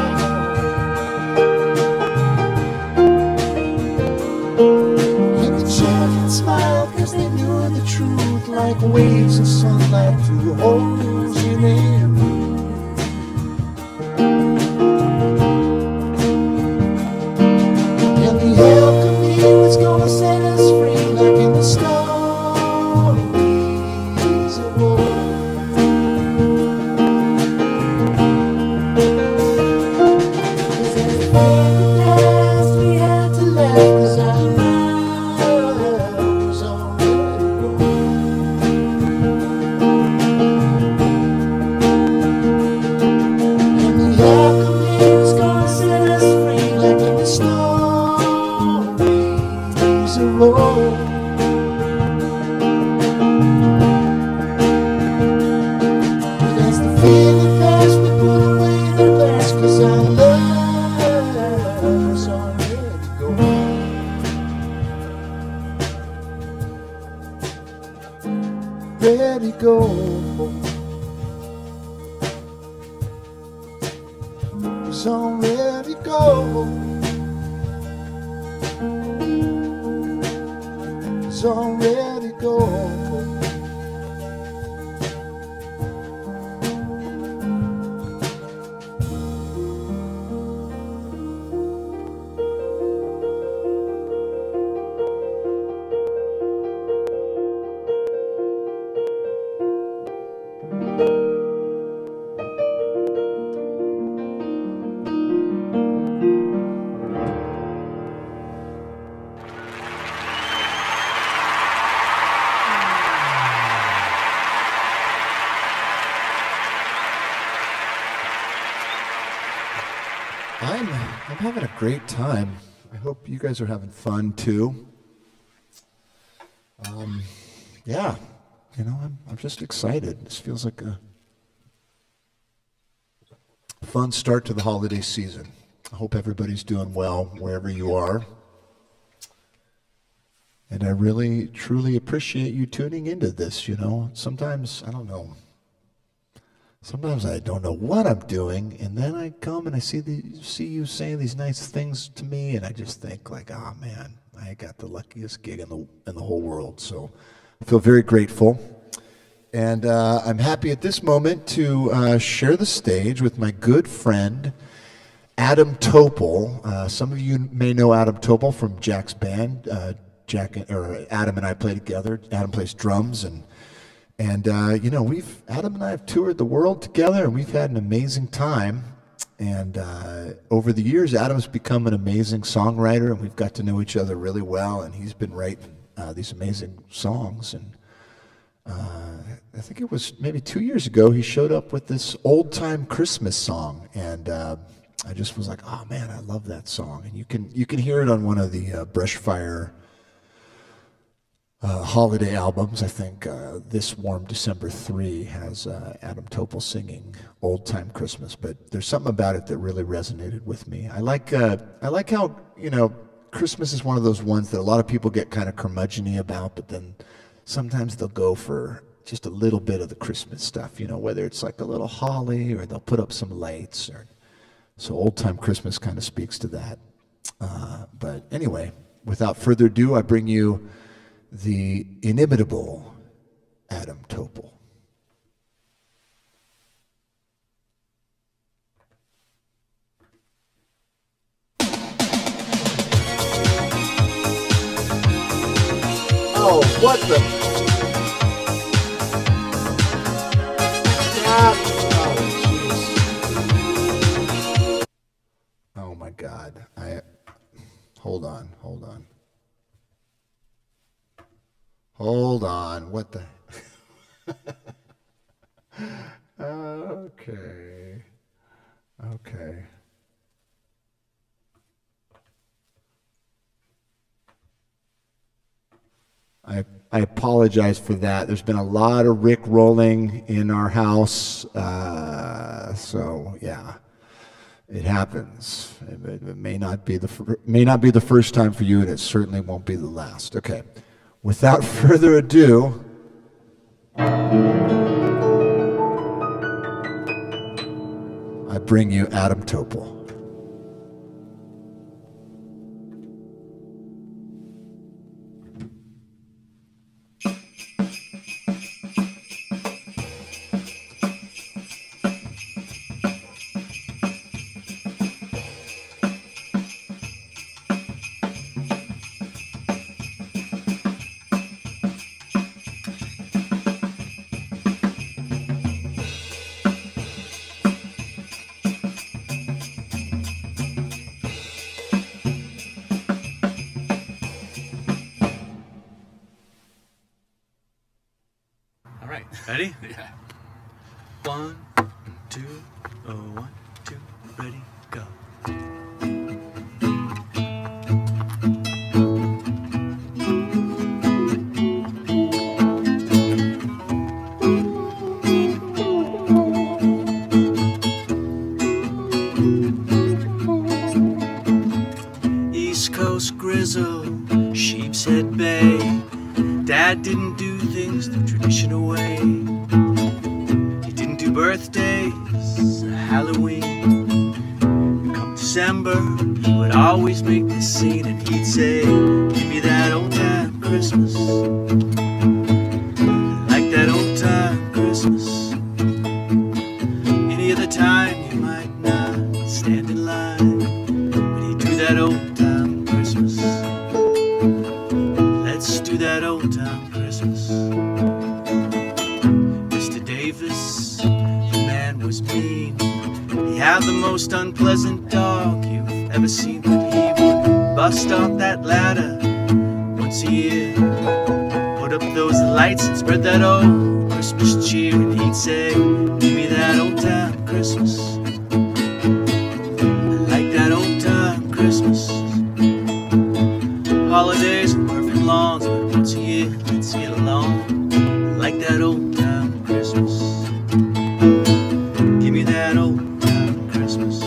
[SPEAKER 3] And the children smiled, 'cause they knew the truth, like waves of sunlight through holes in their roof. And the alchemy was gonna set us free, like in the stories of old. Ready go. It's already go. It's already go. I'm, I'm having a great time. I hope you guys are having fun too. Um, yeah, you know, I'm, I'm just excited. This feels like a fun start to the holiday season. I hope everybody's doing well wherever you are. And I really, truly appreciate you tuning into this, you know. Sometimes, I don't know. Sometimes I don't know what I'm doing, and then I come and I see the see you saying these nice things to me, and I just think like, oh man, I got the luckiest gig in the in the whole world. So
[SPEAKER 2] I feel very grateful. And uh, I'm happy at this moment to uh, share the stage with my good friend, Adam Topol. Uh, some of you may know Adam Topol from Jack's band. Uh, Jack or Adam and I play together. Adam plays drums, and and uh, you know, we've Adam and I have toured the world together, and we've had an amazing time. And uh, over the years, Adam's become an amazing songwriter, and we've got to know each other really well. And he's been writing uh, these amazing songs. And uh, I think it was maybe two years ago he showed up with this old time Christmas song, and uh, I just was like, oh man, I love that song. And you can you can hear it on one of the uh, Brushfire Uh, holiday albums. I think uh, This Warm December three has uh, Adam Topol singing Old Time Christmas, but there's something about it that really resonated with me. I like uh, I like how, you know, Christmas is one of those ones that a lot of people get kind of curmudgeon-y about, but then sometimes they'll go for just a little bit of the Christmas stuff, you know, whether it's like a little holly or they'll put up some lights. Or so Old Time Christmas kind of speaks to that. Uh, but anyway, without further ado, I bring you the inimitable Adam Topol. Oh, what the? Ah, oh, jeez. Oh my God! I hold on, hold on. Hold on, what the? Okay, okay. I I apologize for that. There's been a lot of Rick rolling in our house, uh, so yeah, it happens. It, it may not be the may not be the first time for you, and it certainly won't be the last. Okay. Without further ado, I bring you Adam Topol.
[SPEAKER 6] Ready? Yeah. One, two, oh, one, two, ready, go. East Coast grizzle, Sheepshead Bay. Dad didn't do things the traditional way. He didn't do birthdays, Halloween. Come December, he would always make this scene, and he'd say, give me that old time Christmas. Like that old time Christmas. Any other time you might not stand in line, but he'd do that old time Christmas. Let's do that old time Christmas. Mister Davis, the man was mean. He had the most unpleasant dog you've ever seen, but he would bust off that ladder once a year, put up those lights and spread that old Christmas cheer, and he'd say, give me that old time Christmas. I like that old time Christmas. Holidays and perfect lawns, but once a year, let's get along. I like that old time Christmas. Give me that old time Christmas.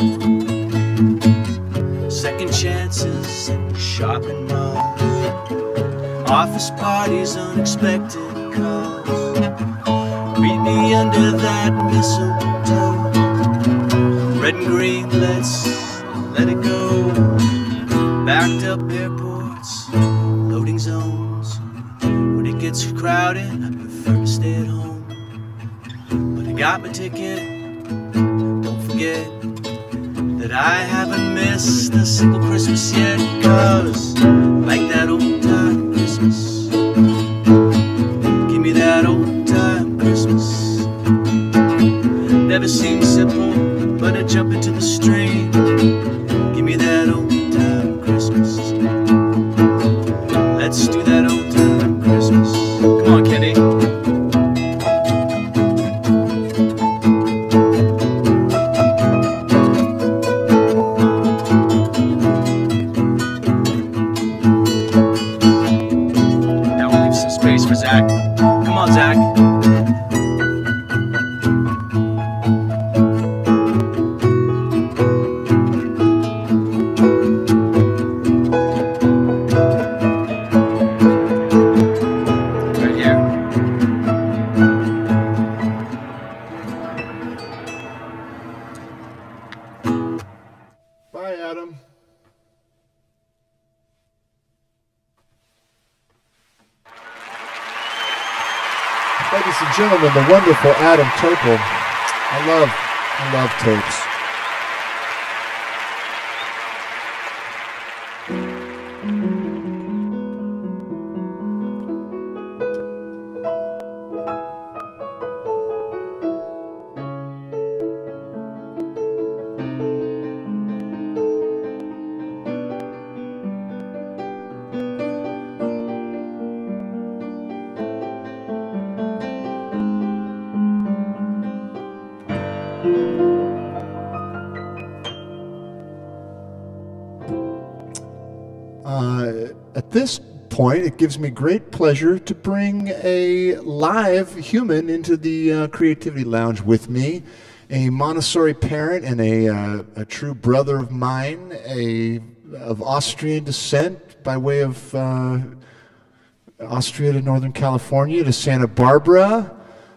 [SPEAKER 6] Second chances and shopping malls, office parties, unexpected calls. Meet me under that mistletoe. Red and green, let's let it go. Backed up airports, loading zones. When it gets crowded, I prefer to stay at home. But I got my ticket, don't forget that I haven't missed a single Christmas yet. Cause like that old time Christmas, give me that old time Christmas. Never seemed simple, but I jump into the stream. Give me that old time Christmas. Let's do that old time Christmas. Come on, Kenny. Now we'll leave some space for Zach. Come on, Zach.
[SPEAKER 2] Bye, Adam. Ladies and gentlemen, the wonderful Adam Topol. I love, I love tapes. Uh, at this point, it gives me great pleasure to bring a live human into the uh, Creativity Lounge with me, a Montessori parent and a, uh, a true brother of mine, a of Austrian descent by way of uh, Austria to Northern California to Santa Barbara.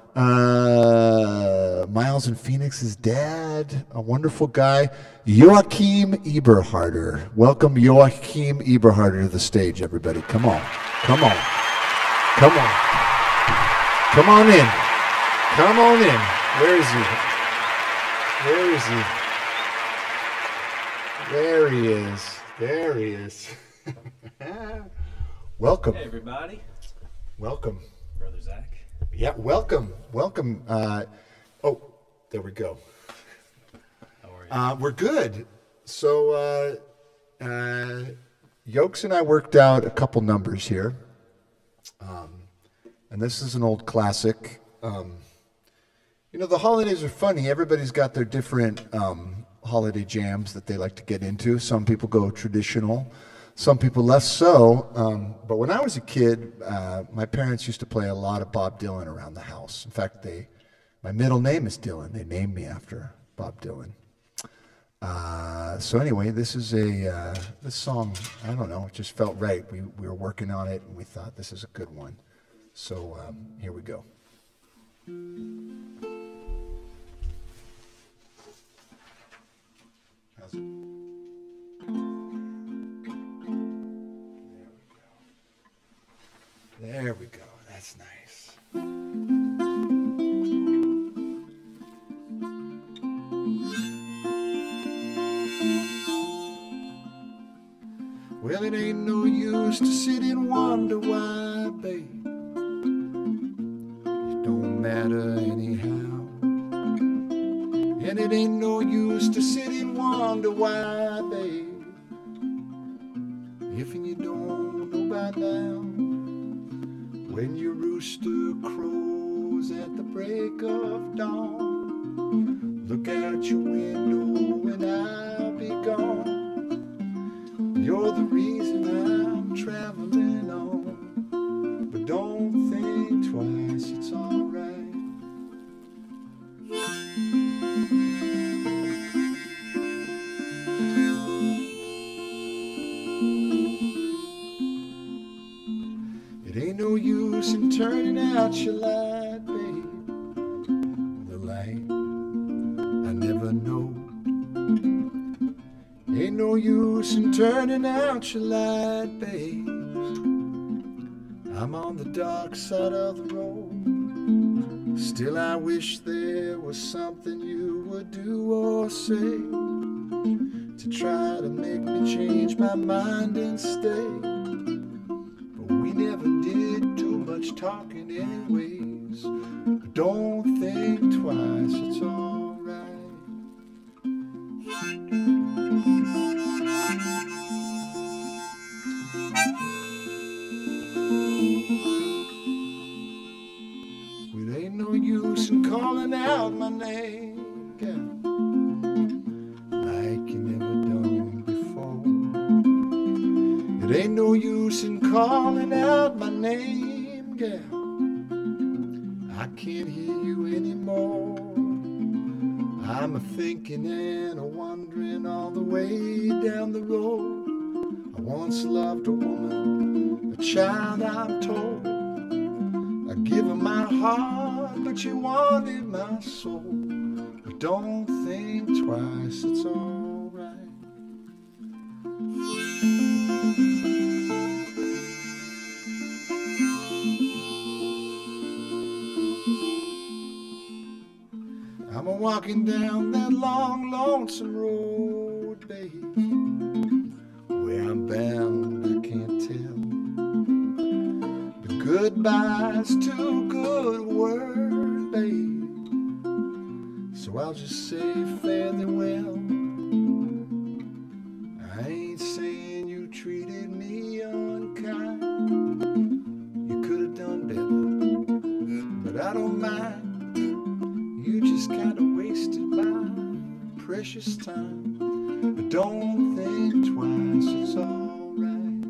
[SPEAKER 2] Uh, Miles and Phoenix's dad, a wonderful guy, Joachim Eberharder. Welcome Joachim Eberharder to the stage, everybody. Come on, come on, come on, come on in, come on in. Where is he? Where is he? There he is. There he is. Welcome.
[SPEAKER 7] Hey everybody.
[SPEAKER 2] Welcome.
[SPEAKER 7] Brother Zach.
[SPEAKER 2] Yeah, welcome, welcome. Uh, oh, there we go.
[SPEAKER 7] How are you?
[SPEAKER 2] Uh, we're good. So, uh, uh, Yokes and I worked out a couple numbers here. Um, and this is an old classic. Um, you know, the holidays are funny. Everybody's got their different um, holiday jams that they like to get into. Some people go traditional. Some people less so, um, but when I was a kid, uh, my parents used to play a lot of Bob Dylan around the house. In fact, they, my middle name is Dylan. They named me after Bob Dylan. Uh, so anyway, this is a uh, this song. I don't know. It just felt right. We we were working on it, and we thought this is a good one. So um, here we go. How's it? There we go. That's nice. Well, it ain't no use to sit and wonder why, babe. It don't matter anyhow. And it ain't no use to sit and wonder why, babe. If you don't know by now, when your rooster crows at the break of dawn, look out your window and I'll be gone. You're the reason I'm traveling on, but don't think twice, it's alright. It ain't no use in turning out your light, babe. The light I never know. Ain't no use in turning out your light, babe.
[SPEAKER 3] I'm on the dark side of the road. Still I wish there was something you would do or say to try to make me change my mind and stay. But we never did too much talking anyways. Don't think twice, it's alright. Well, it ain't no use in calling out my name, girl, like you never done before. It ain't no use in calling out my name, girl. I can't hear you anymore. I'm a thinking and a wondering all the way down the road. I once loved a woman, a child I'm told. I give her my heart, but she wanted my soul. But don't think twice, it's all right. I'm a-walking down that long, lonesome road, babe. Where I'm bound, I can't tell. The goodbye's too good a word, babe. So I'll just say fare thee well. I ain't saying you treated me unkind. You could have done better, but I don't mind. You just kind of wasted my precious time. But don't think twice, it's all right.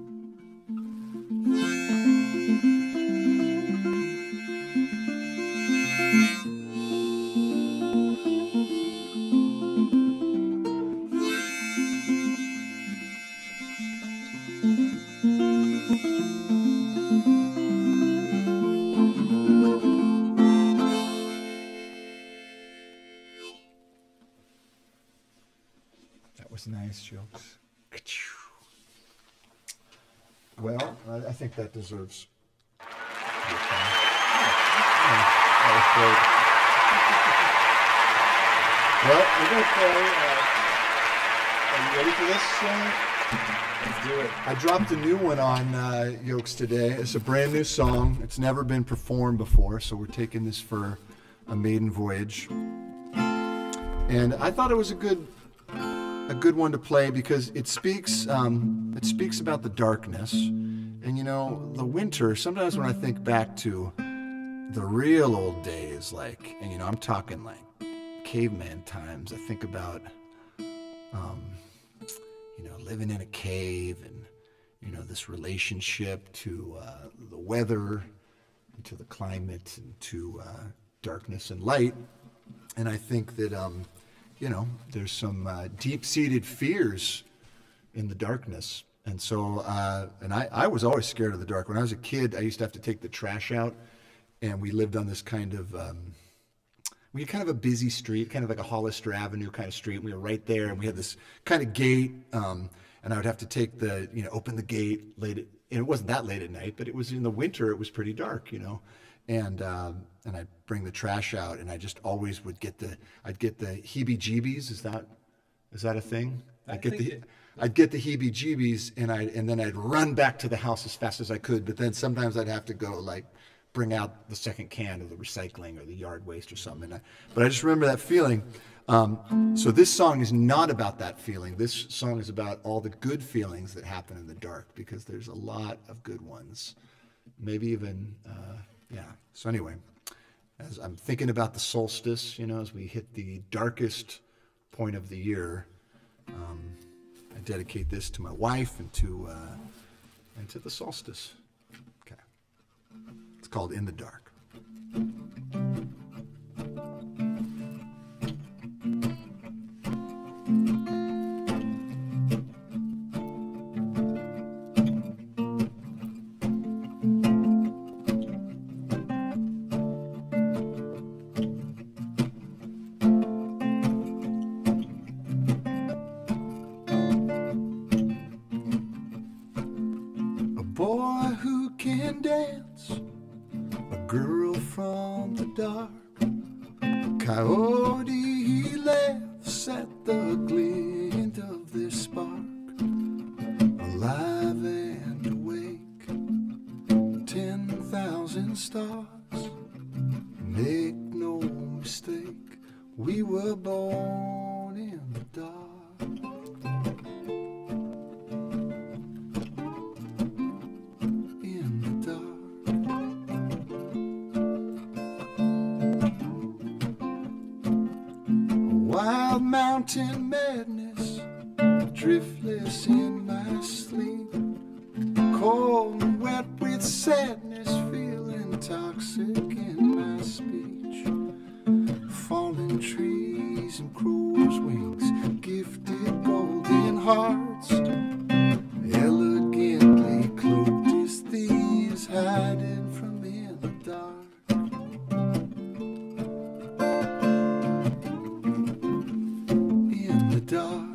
[SPEAKER 3] That was nice, jokes. Well, I I think that deserves. That was great. Well, we're going to play. Uh, are you ready for this? Uh, Let's do it. I dropped a new one on uh, Yokes today. It's a brand new song. It's never been performed before, so we're taking this for a maiden voyage. And I thought it was a good. a good one to play because it speaks um, it speaks about the darkness. And you know, the winter, sometimes when I think back to the real old days, like, and you know, I'm talking like caveman times, I think about um, you know, living in a cave and, you know, this relationship to uh, the weather, and to the climate, and to uh, darkness and light. And I think that um, you know, there's some uh, deep-seated fears in the darkness. And so, uh, and I, I was always scared of the dark. When I was a kid, I used to have to take the trash out, and we lived on this kind of, um, we had kind of a busy street, kind of like a Hollister Avenue kind of street. We were right there, and we had this kind of gate, um, and I would have to take the, you know, open the gate late, at, and it wasn't that late at night, but it was in the winter, it was pretty dark, you know. And um, and I'd bring the trash out, and I just always would get the I'd get the heebie-jeebies. Is that is that a thing? I'd get the it... I'd get the heebie-jeebies, and I and then I'd run back to the house as fast as I could. But then sometimes I'd have to go like bring out the second can of the recycling or the yard waste or something. And I, but I just remember that feeling. Um, so this song is not about that feeling. This song is about all the good feelings that happen in the dark, because there's a lot of good ones. Maybe even. Uh, Yeah. So anyway, as I'm thinking about the solstice, you know, as we hit the darkest point of the year, um, I dedicate this to my wife and to uh, and to the solstice. Okay. It's called In the Dark. Boy who can dance the dark. Coyote, he laughs at the glint of their spark. Alive and awake, ten thousand stars. Make no mistake, we were born in the dark. In the dark. Wild mountain madness, driftless in my sleep. Cold and wet with sadness, feeling toxic in my speech. Fallen trees and crow's wings, gifted golden hearts, elegantly cloaked as thieves hiding from in the dark. In the dark.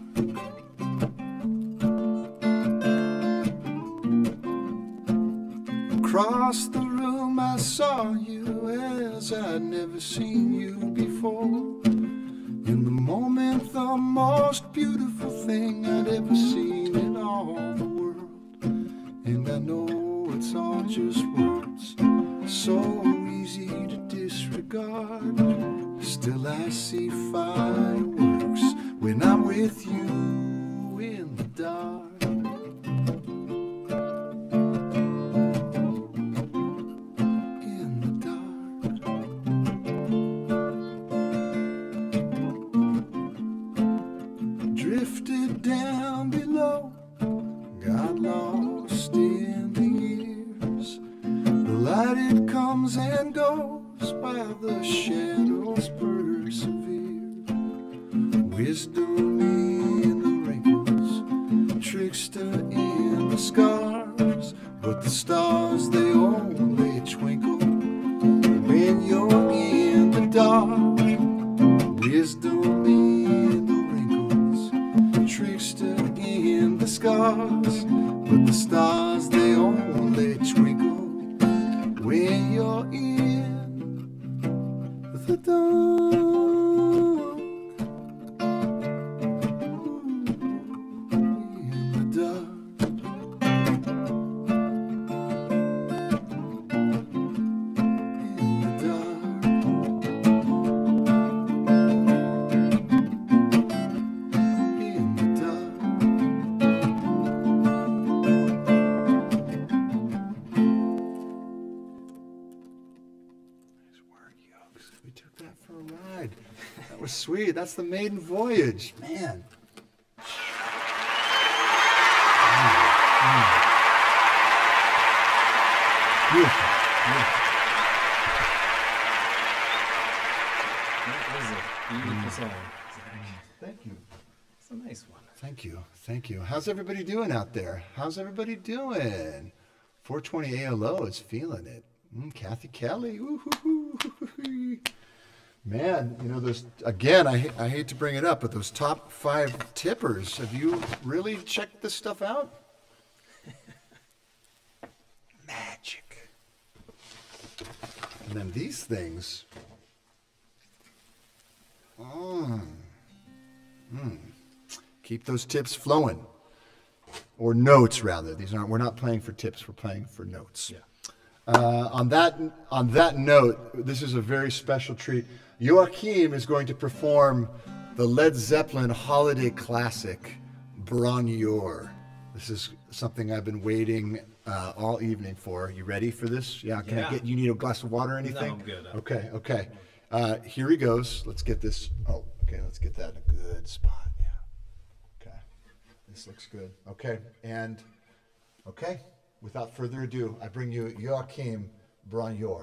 [SPEAKER 3] Across the room I saw you as I'd never seen you before. In the moment, the most beautiful thing I'd ever seen in all the world. And I know it's all just words, so easy to disregard. Still I see fireworks when I'm with you in the dark. Down below, got lost in the years. The light, it comes and goes while the shadows persevere. Wisdom in the wrinkles, trickster in the scars. But the stars, they only twinkle when you're in the dark. Wisdom in the trickster in the scars, but the stars, they only twinkle when you're in the dark. In the dark. In the dark. We took that for a ride. That was sweet. That's the maiden voyage. Man. Mm. Mm. Beautiful. Beautiful.
[SPEAKER 7] That was a beautiful song.
[SPEAKER 3] Thank you.
[SPEAKER 7] It's a nice one.
[SPEAKER 3] Thank you. Thank you. How's everybody doing out there? How's everybody doing? four twenty A L O is feeling it. Mm, Kathy Kelly. Woo-hoo-hoo. Man, you know, those, again, I, I hate to bring it up, but those top five tippers, have you really checked this stuff out? Magic. And then these things. Mm. Mm. Keep those tips flowing. Or notes, rather. These aren't, we're not playing for tips, we're playing for notes.
[SPEAKER 7] Yeah.
[SPEAKER 3] Uh, on that on that note, this is a very special treat. Joachim is going to perform the Led Zeppelin holiday classic, Bron-Yor. This is something I've been waiting uh, all evening for. You ready for this? Yeah. Can
[SPEAKER 7] Yeah.
[SPEAKER 3] I get you need a glass of water or anything?
[SPEAKER 7] No, I'm good. I'm
[SPEAKER 3] okay. Okay. Uh, here he goes. Let's get this. Oh, okay. Let's get that in a good spot. Yeah. Okay. This looks good. Okay. And okay. Without further ado, I bring you Joachim Bron-Yor.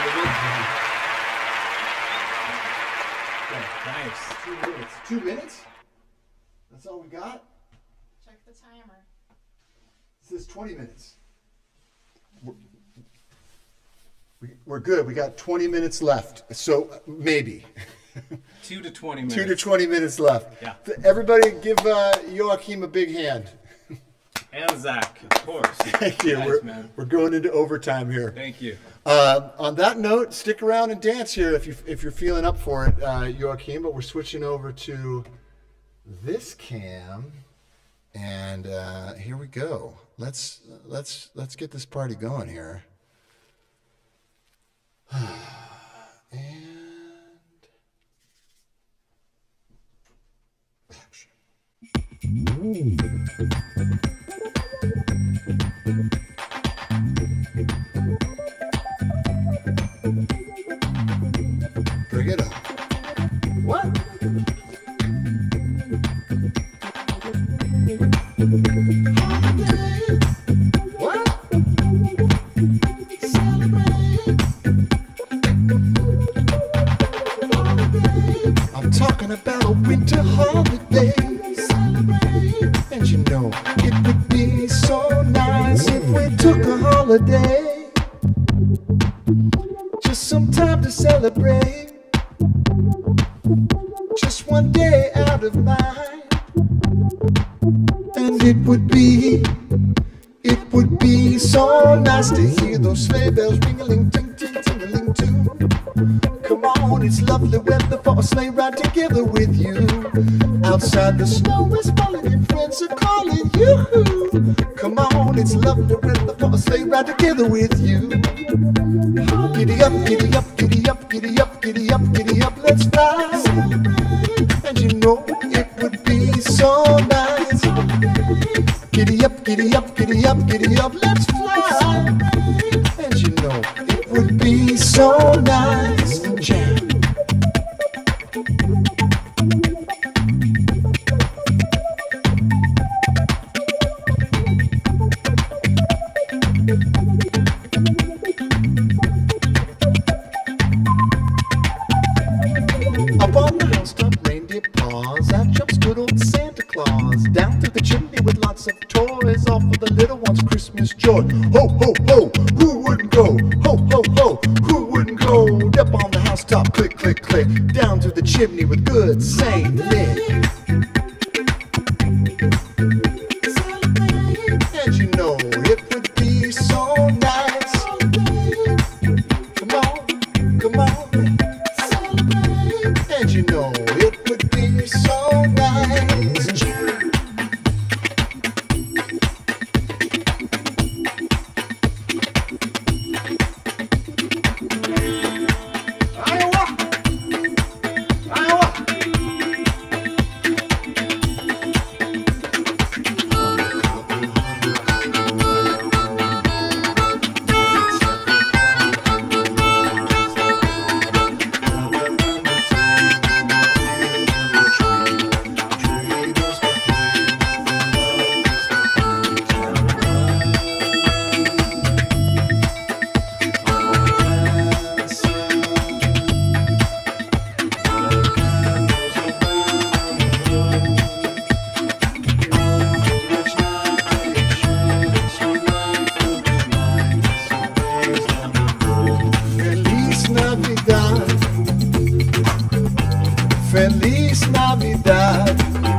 [SPEAKER 7] Nice.
[SPEAKER 3] Two minutes. Two minutes? That's all we got?
[SPEAKER 8] Check the timer.
[SPEAKER 3] This is twenty minutes. We're, we, we're good. We got twenty minutes left. So uh, maybe.
[SPEAKER 7] Two to twenty minutes.
[SPEAKER 3] Two to twenty minutes left.
[SPEAKER 7] Yeah.
[SPEAKER 3] Everybody give uh, Joachim a big hand.
[SPEAKER 7] And Zach, of course.
[SPEAKER 3] Thank you.
[SPEAKER 7] Nice,
[SPEAKER 3] we're,
[SPEAKER 7] man.
[SPEAKER 3] we're going into overtime here.
[SPEAKER 7] Thank you.
[SPEAKER 3] Uh, on that note, stick around and dance here if, you, if you're feeling up for it, uh, Joachim. But we're switching over to this cam. And uh, here we go. Let's let's let's get this party going here. And action. Bring it up. What? What? I'm talking about a winter holiday. And you know, it would be so nice if we took a holiday. Just some time to celebrate. Just one day out of mine. And it would be, it would be so nice to hear those sleigh bells ring-a-ling, ting-ting, ting-a-ling too. Come on, it's lovely weather for a sleigh ride together with you. Outside the snow is falling and friends are calling you. Come on, it's lovely weather for a sleigh ride together with you. Giddy up, giddy up, giddy up, giddy up, giddy up, giddy up, let's fly. And you know it would be so nice. Giddy up, giddy up, giddy up, giddy up, let's fly. And you know it would be so nice. Jam. Up on the housetop, reindeer paws, out jumps good old Santa Claus. Down through the chimney with lots of toys, all for the little ones' Christmas joy. Ho, ho, ho, who wouldn't go? Ho, ho, ho, who wouldn't go? Up on the housetop, click, click, click. Down through the chimney with good Saint Nick. And you know it would be so nice. Come on, come on. And you know it would be so nice. Iowa! Iowa! Feliz Navidad, Feliz Navidad,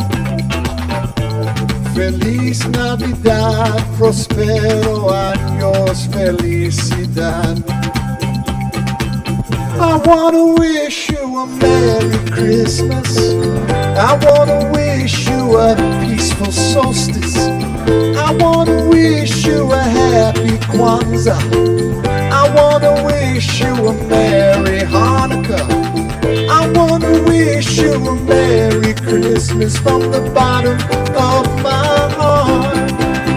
[SPEAKER 3] Feliz Navidad, prospero años, felicidad. I wanna wish you a Merry Christmas. I wanna wish you a peaceful solstice. I wanna wish you a happy Kwanzaa. I wanna wish you a Merry Hanukkah. I wanna wish you a Merry Christmas from the bottom of my heart.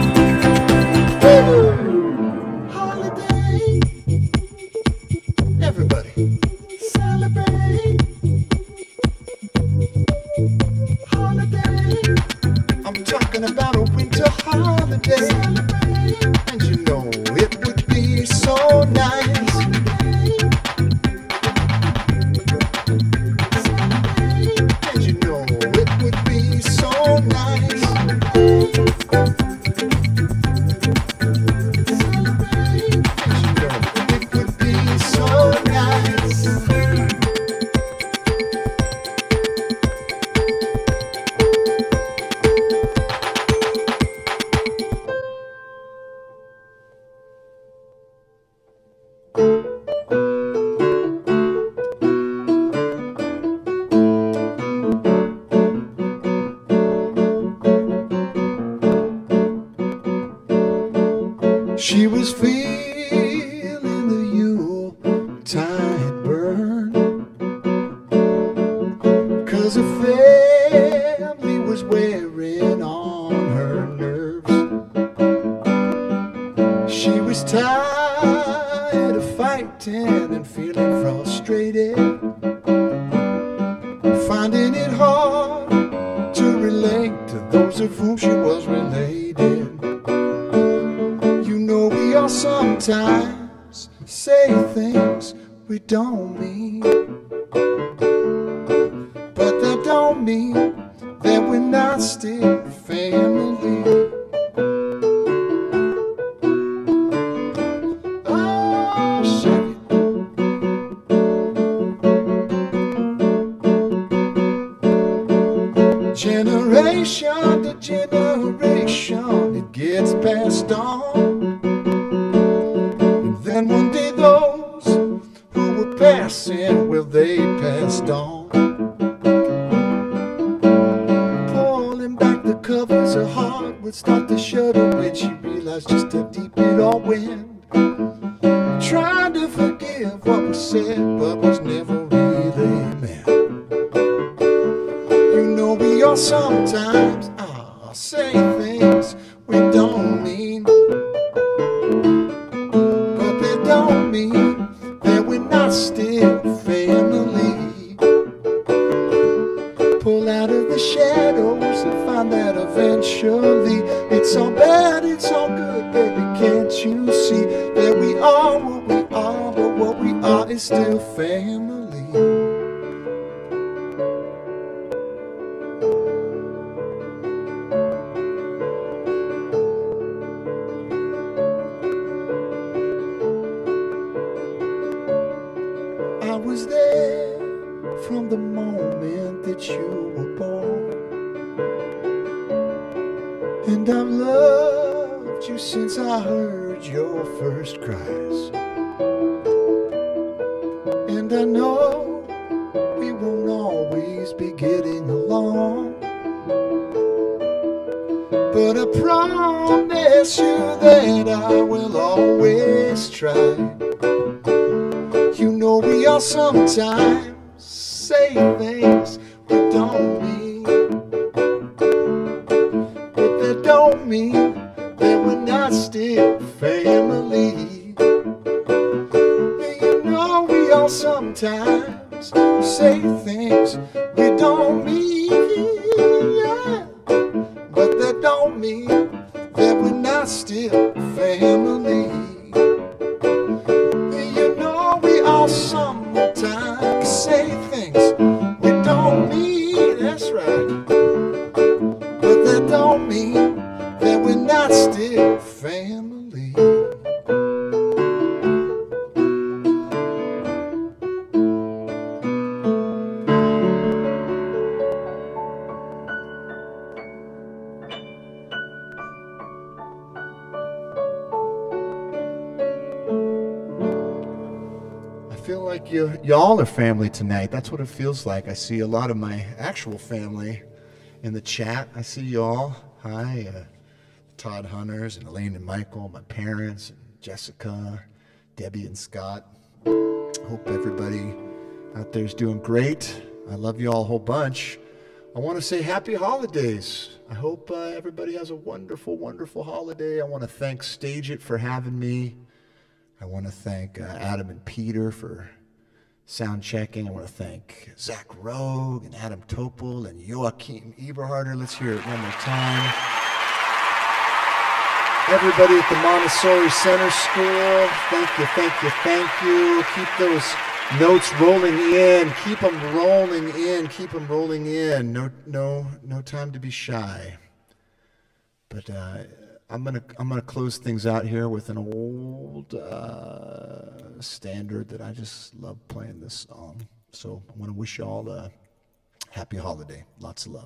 [SPEAKER 3] Woo! Holiday. Everybody. Celebrate. Holiday. I'm talking about a winter holiday. And you know it would be so nice. tight burn, 'cause her family was wearing on her nerves. She was tired of fighting and feeling frustrated, finding it hard to relate to those of whom she was related. You know, we all sometimes say things we don't mean, but that don't mean that we're not still family. Oh, shake it. Generation to generation, it gets passed on. And then one day those who were passing, well, they passed on. Pulling back the covers, her heart would start to shudder when she realized just how deep it all went. Trying to forgive what was said, but was never really meant. You know, we all sometimes ah, say things we don't mean, but that don't mean that we're not still family. Pull out of the shadows and find that eventually it's all bad, it's all good, baby. Can't you see that we are what we are, but what we are is still family? I was there from the moment that you were born, and I've loved you since I heard your first cries. And I know we won't always be getting along, but I promise you that I will always try. You know, we all sometimes say things we don't mean, but that don't mean that we're not still family. You know, we all sometimes say things we don't mean, yeah, but that don't mean that we're not still family. Sometimes say things we don't mean, that's right, but that don't mean that we're not still family. I feel like you, y'all are family tonight. That's what it feels like. I see a lot of my actual family in the chat. I see y'all. Hi, uh, Todd Hunters and Elaine and Michael, my parents, and Jessica, Debbie and Scott. Hope everybody out there is doing great. I love you all a whole bunch. I want to say happy holidays. I hope uh, everybody has a wonderful, wonderful holiday. I want to thank Stage It for having me. I want to thank uh, Adam and Peter for sound checking. I want to thank Zach Rogue and Adam Topol and Joachim Eberharder. Let's hear it one more time. Everybody at the Montessori Center School, thank you, thank you, thank you. Keep those notes rolling in. Keep them rolling in. Keep them rolling in. No, no, no time to be shy. But uh, I'm gonna I'm gonna close things out here with an old uh, standard that I just love playing this song. So I want to wish you all a happy holiday. Lots of love.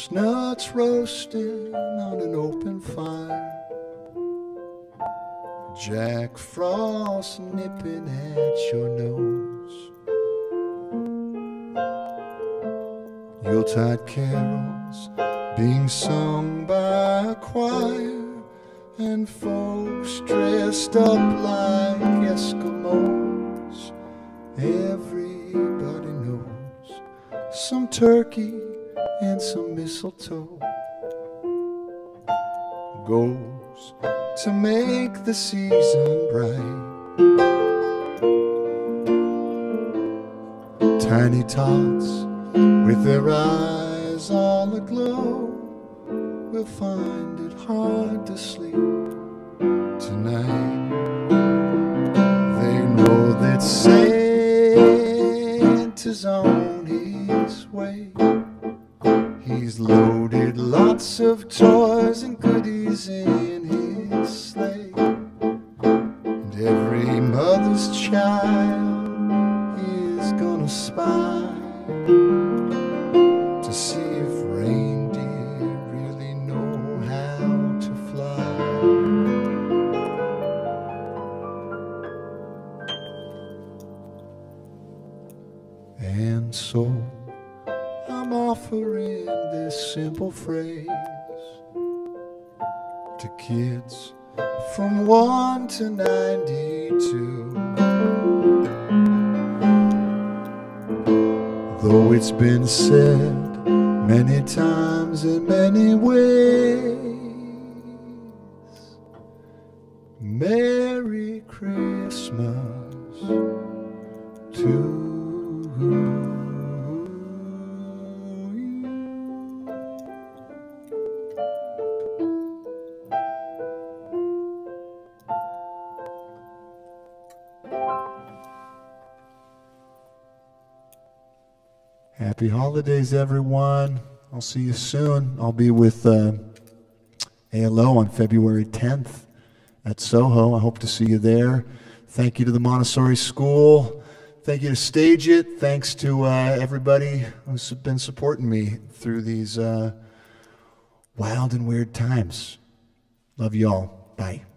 [SPEAKER 3] Chestnuts roasting on an open fire, Jack Frost nipping at your nose. Yuletide carols being sung by a choir, and folks dressed up like Eskimos. Everybody knows some turkey and some mistletoe goes to make the season bright. Tiny tots with their eyes all aglow will find it hard to sleep tonight. They know that Santa's on his way. He's loaded lots of toys and goodies in his sleigh, and every mother's child is gonna spy to see if reindeer really know how to fly. And so I'm offering this simple phrase to kids from one to ninety-two. Though it's been said many times in many ways, Merry Christmas to you. Happy holidays, everyone. I'll see you soon. I'll be with uh, A L O on February tenth at Soho. I hope to see you there. Thank you to the Montessori School. Thank you to Stage It. Thanks to uh, everybody who's been supporting me through these uh, wild and weird times. Love you all. Bye.